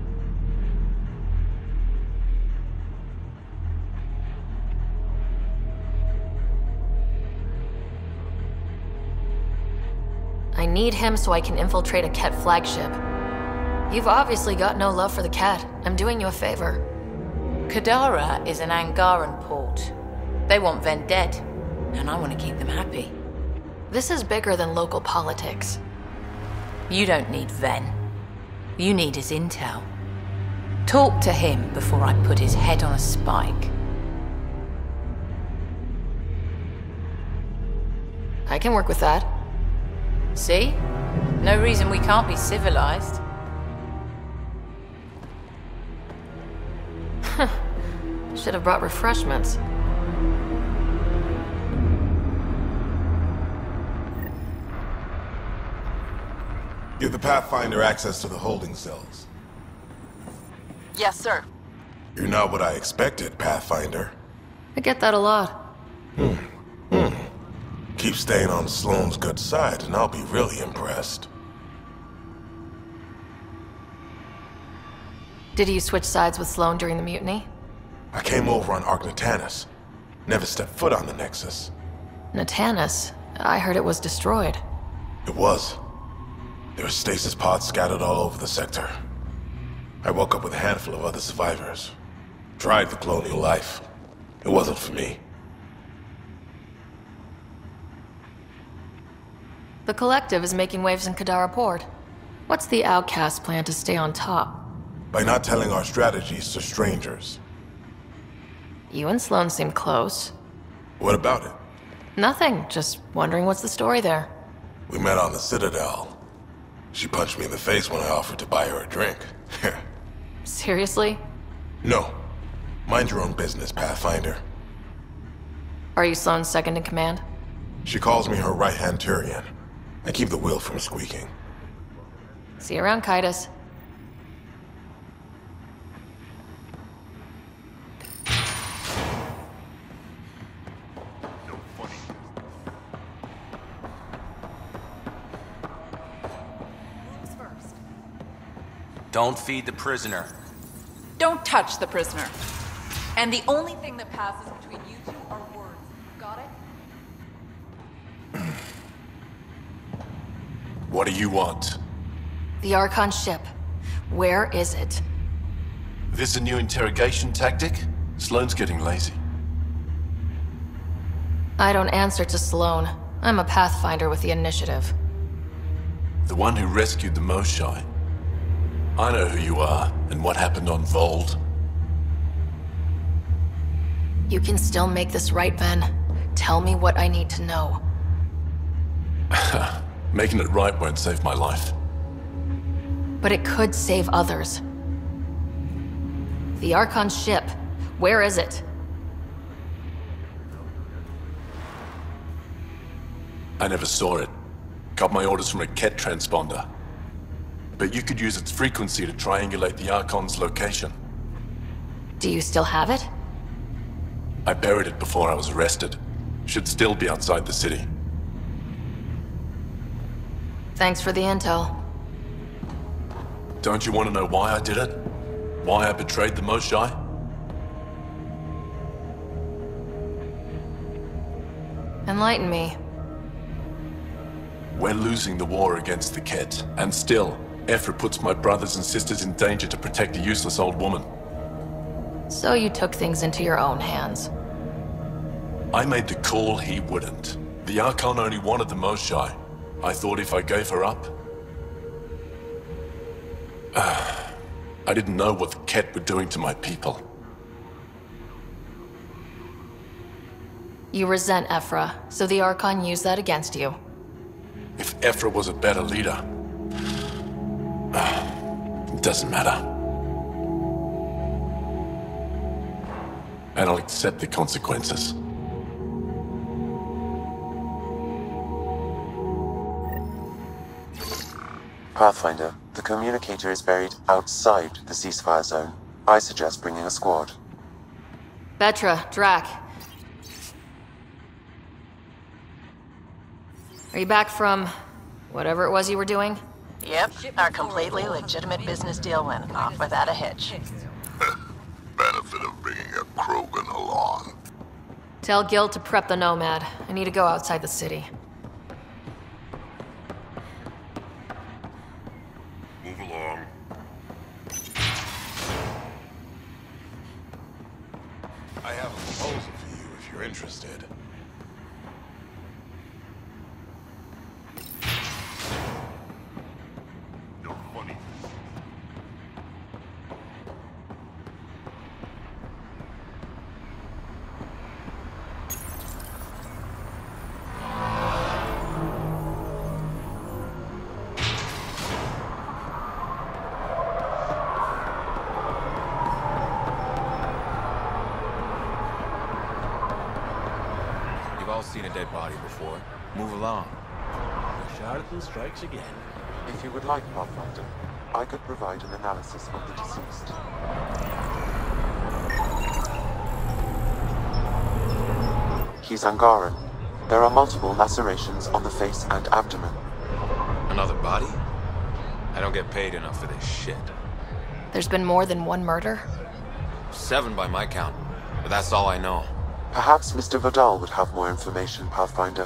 I need him so I can infiltrate a Ket flagship. You've obviously got no love for the Ket. I'm doing you a favor. Kadara is an Angaran port. They want Ven dead, and I want to keep them happy. This is bigger than local politics. You don't need Ven. You need his intel. Talk to him before I put his head on a spike. I can work with that. See? No reason we can't be civilized. Should have brought refreshments. Give the Pathfinder access to the holding cells. Yes, sir. You're not what I expected, Pathfinder. I get that a lot. Hmm. Hmm. Keep staying on Sloane's good side, and I'll be really impressed. Did you switch sides with Sloane during the mutiny? I came over on Ark Natanus. Never stepped foot on the Nexus. Natanus? I heard it was destroyed. It was. There were stasis pods scattered all over the sector. I woke up with a handful of other survivors. Tried the colonial life. It wasn't for me. The Collective is making waves in Kadara Port. What's the Outcast plan to stay on top? By not telling our strategies to strangers. You and Sloane seem close. What about it? Nothing, just wondering what's the story there. We met on the Citadel. She punched me in the face when I offered to buy her a drink. Seriously? No. Mind your own business, Pathfinder. Are you Sloane's second in command? She calls me her right-hand Turian. I keep the wheel from squeaking. See you around, Kaitis. Don't feed the prisoner. Don't touch the prisoner. And the only thing that passes between you two are words. Got it? What do you want? The Archon ship. Where is it? This a new interrogation tactic? Sloane's getting lazy. I don't answer to Sloane. I'm a Pathfinder with the initiative. The one who rescued the Moshae. I know who you are, and what happened on Vold. You can still make this right, Ben. Tell me what I need to know. Making it right won't save my life. But it could save others. The Archon ship. Where is it? I never saw it. Got my orders from a Ket transponder. But you could use its frequency to triangulate the Archon's location. Do you still have it? I buried it before I was arrested. Should still be outside the city. Thanks for the intel. Don't you want to know why I did it? Why I betrayed the Moshae? Enlighten me. We're losing the war against the Ket, and still, Ephra puts my brothers and sisters in danger to protect a useless old woman. So you took things into your own hands. I made the call he wouldn't. The Archon only wanted the Moshae. I thought if I gave her up... Uh, I didn't know what the Ket were doing to my people. You resent Ephra, so the Archon used that against you. If Ephra was a better leader... Uh, it doesn't matter. And I'll accept the consequences. Pathfinder, the communicator is buried outside the ceasefire zone. I suggest bringing a squad. Vetra, Drac. Are you back from whatever it was you were doing? Yep, our completely legitimate business deal went off without a hitch. Benefit of bringing a Krogan along. Tell Gil to prep the Nomad. I need to go outside the city. Move along. I have a proposal for you if you're interested. You're funny. You've all seen a dead body before. Move along. The charlatan strikes again. If you would like, Pathfinder, I could provide an analysis of the deceased. He's Angaran. There are multiple lacerations on the face and abdomen. Another body? I don't get paid enough for this shit. There's been more than one murder? Seven by my count, but that's all I know. Perhaps Mister Vidal would have more information, Pathfinder.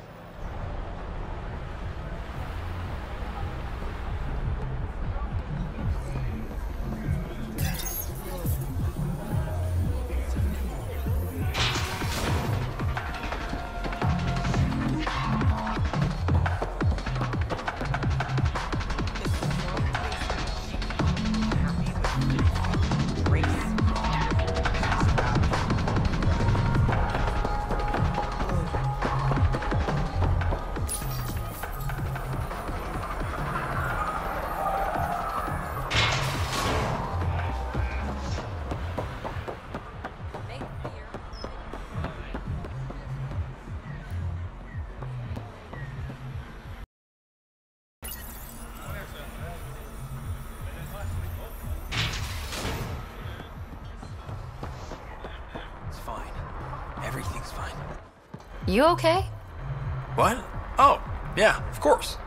Everything's fine. You okay? What? Oh, yeah, of course.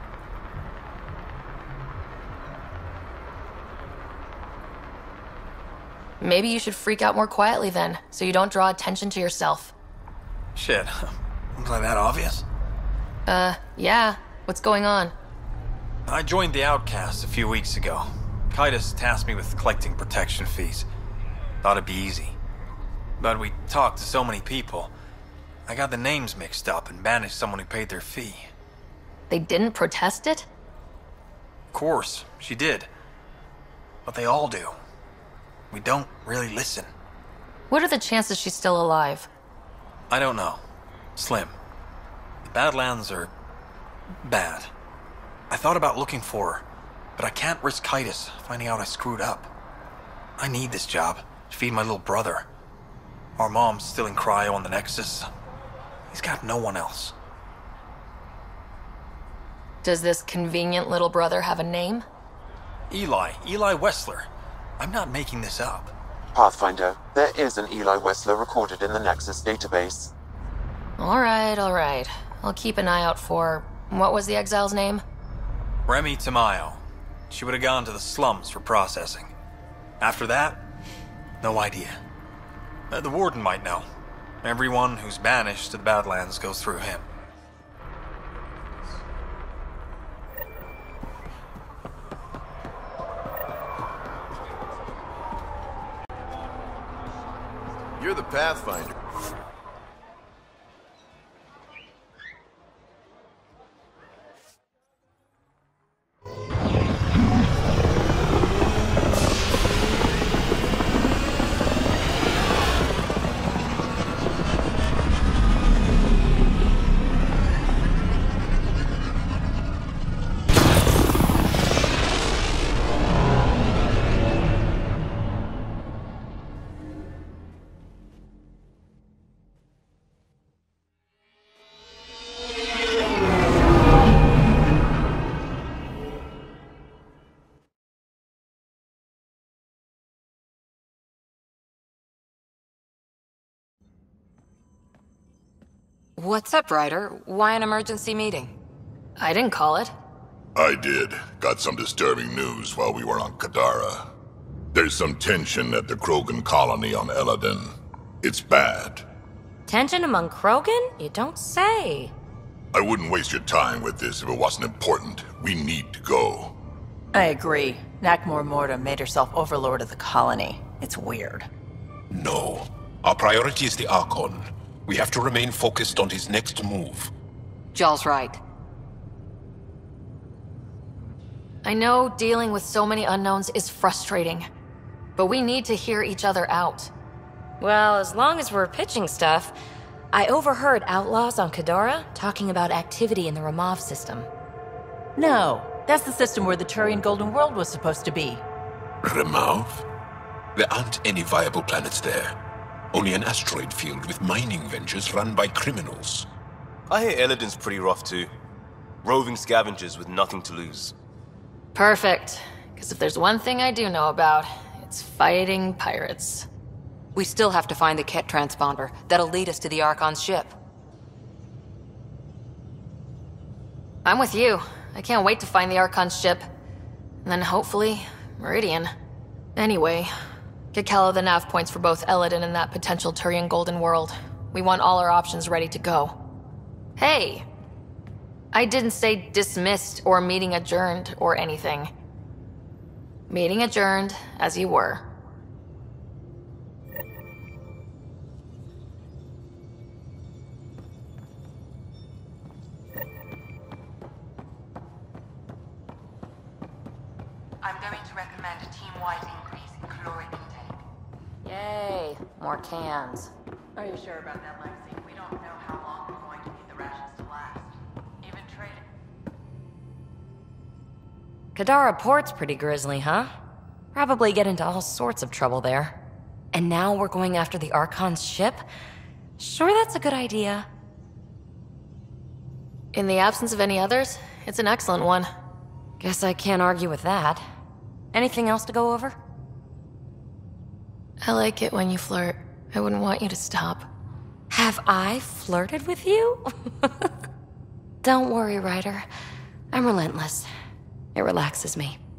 Maybe you should freak out more quietly then, so you don't draw attention to yourself. Shit. Was I that obvious? Uh, yeah. What's going on? I joined the Outcasts a few weeks ago. Kaitis tasked me with collecting protection fees. Thought it'd be easy. But we talked to so many people. I got the names mixed up and banished someone who paid their fee. They didn't protest it? Of course, she did. But they all do. We don't really listen. What are the chances she's still alive? I don't know. Slim. The Badlands are bad. I thought about looking for her, but I can't risk Kaitis finding out I screwed up. I need this job to feed my little brother. Our mom's still in cryo on the Nexus. He's got no one else. Does this convenient little brother have a name? Eli. Eli Wessler. I'm not making this up. Pathfinder, there is an Eli Wessler recorded in the Nexus database. Alright, alright. I'll keep an eye out for... What was the exile's name? Remy Tamayo. She would have gone to the slums for processing. After that, no idea. Uh, the Warden might know. Everyone who's banished to the Badlands goes through him. You're the Pathfinder. What's up, Ryder? Why an emergency meeting? I didn't call it. I did. Got some disturbing news while we were on Kadara. There's some tension at the Krogan colony on Eladin. It's bad. Tension among Krogan? You don't say. I wouldn't waste your time with this if it wasn't important. We need to go. I agree. Nakmor Morta made herself overlord of the colony. It's weird. No. Our priority is the Archon. We have to remain focused on his next move. Jaal's right. I know dealing with so many unknowns is frustrating, but we need to hear each other out. Well, as long as we're pitching stuff, I overheard outlaws on Kadara talking about activity in the Ramov system. No, that's the system where the Turian Golden World was supposed to be. Ramov? There aren't any viable planets there. Only an asteroid field with mining ventures run by criminals. I hear Eladin's pretty rough too. Roving scavengers with nothing to lose. Perfect. Because if there's one thing I do know about, it's fighting pirates. We still have to find the Ket transponder. That'll lead us to the Archon's ship. I'm with you. I can't wait to find the Archon's ship. And then hopefully, Meridian. Anyway, get Calo the nav points for both Eladin and that potential Turian Golden World. We want all our options ready to go. Hey! I didn't say dismissed or meeting adjourned or anything. Meeting adjourned, as you were. I'm going to recommend a team-wide increase in caloric intake. Yay, more cans. Are you sure about that, Lexi? We don't know how long we're going to need the rations to last. Even trading. Kadara Port's pretty grisly, huh? Probably get into all sorts of trouble there. And now we're going after the Archon's ship? Sure, that's a good idea. In the absence of any others, it's an excellent one. Guess I can't argue with that. Anything else to go over? I like it when you flirt. I wouldn't want you to stop. Have I flirted with you? Don't worry, Ryder. I'm relentless. It relaxes me.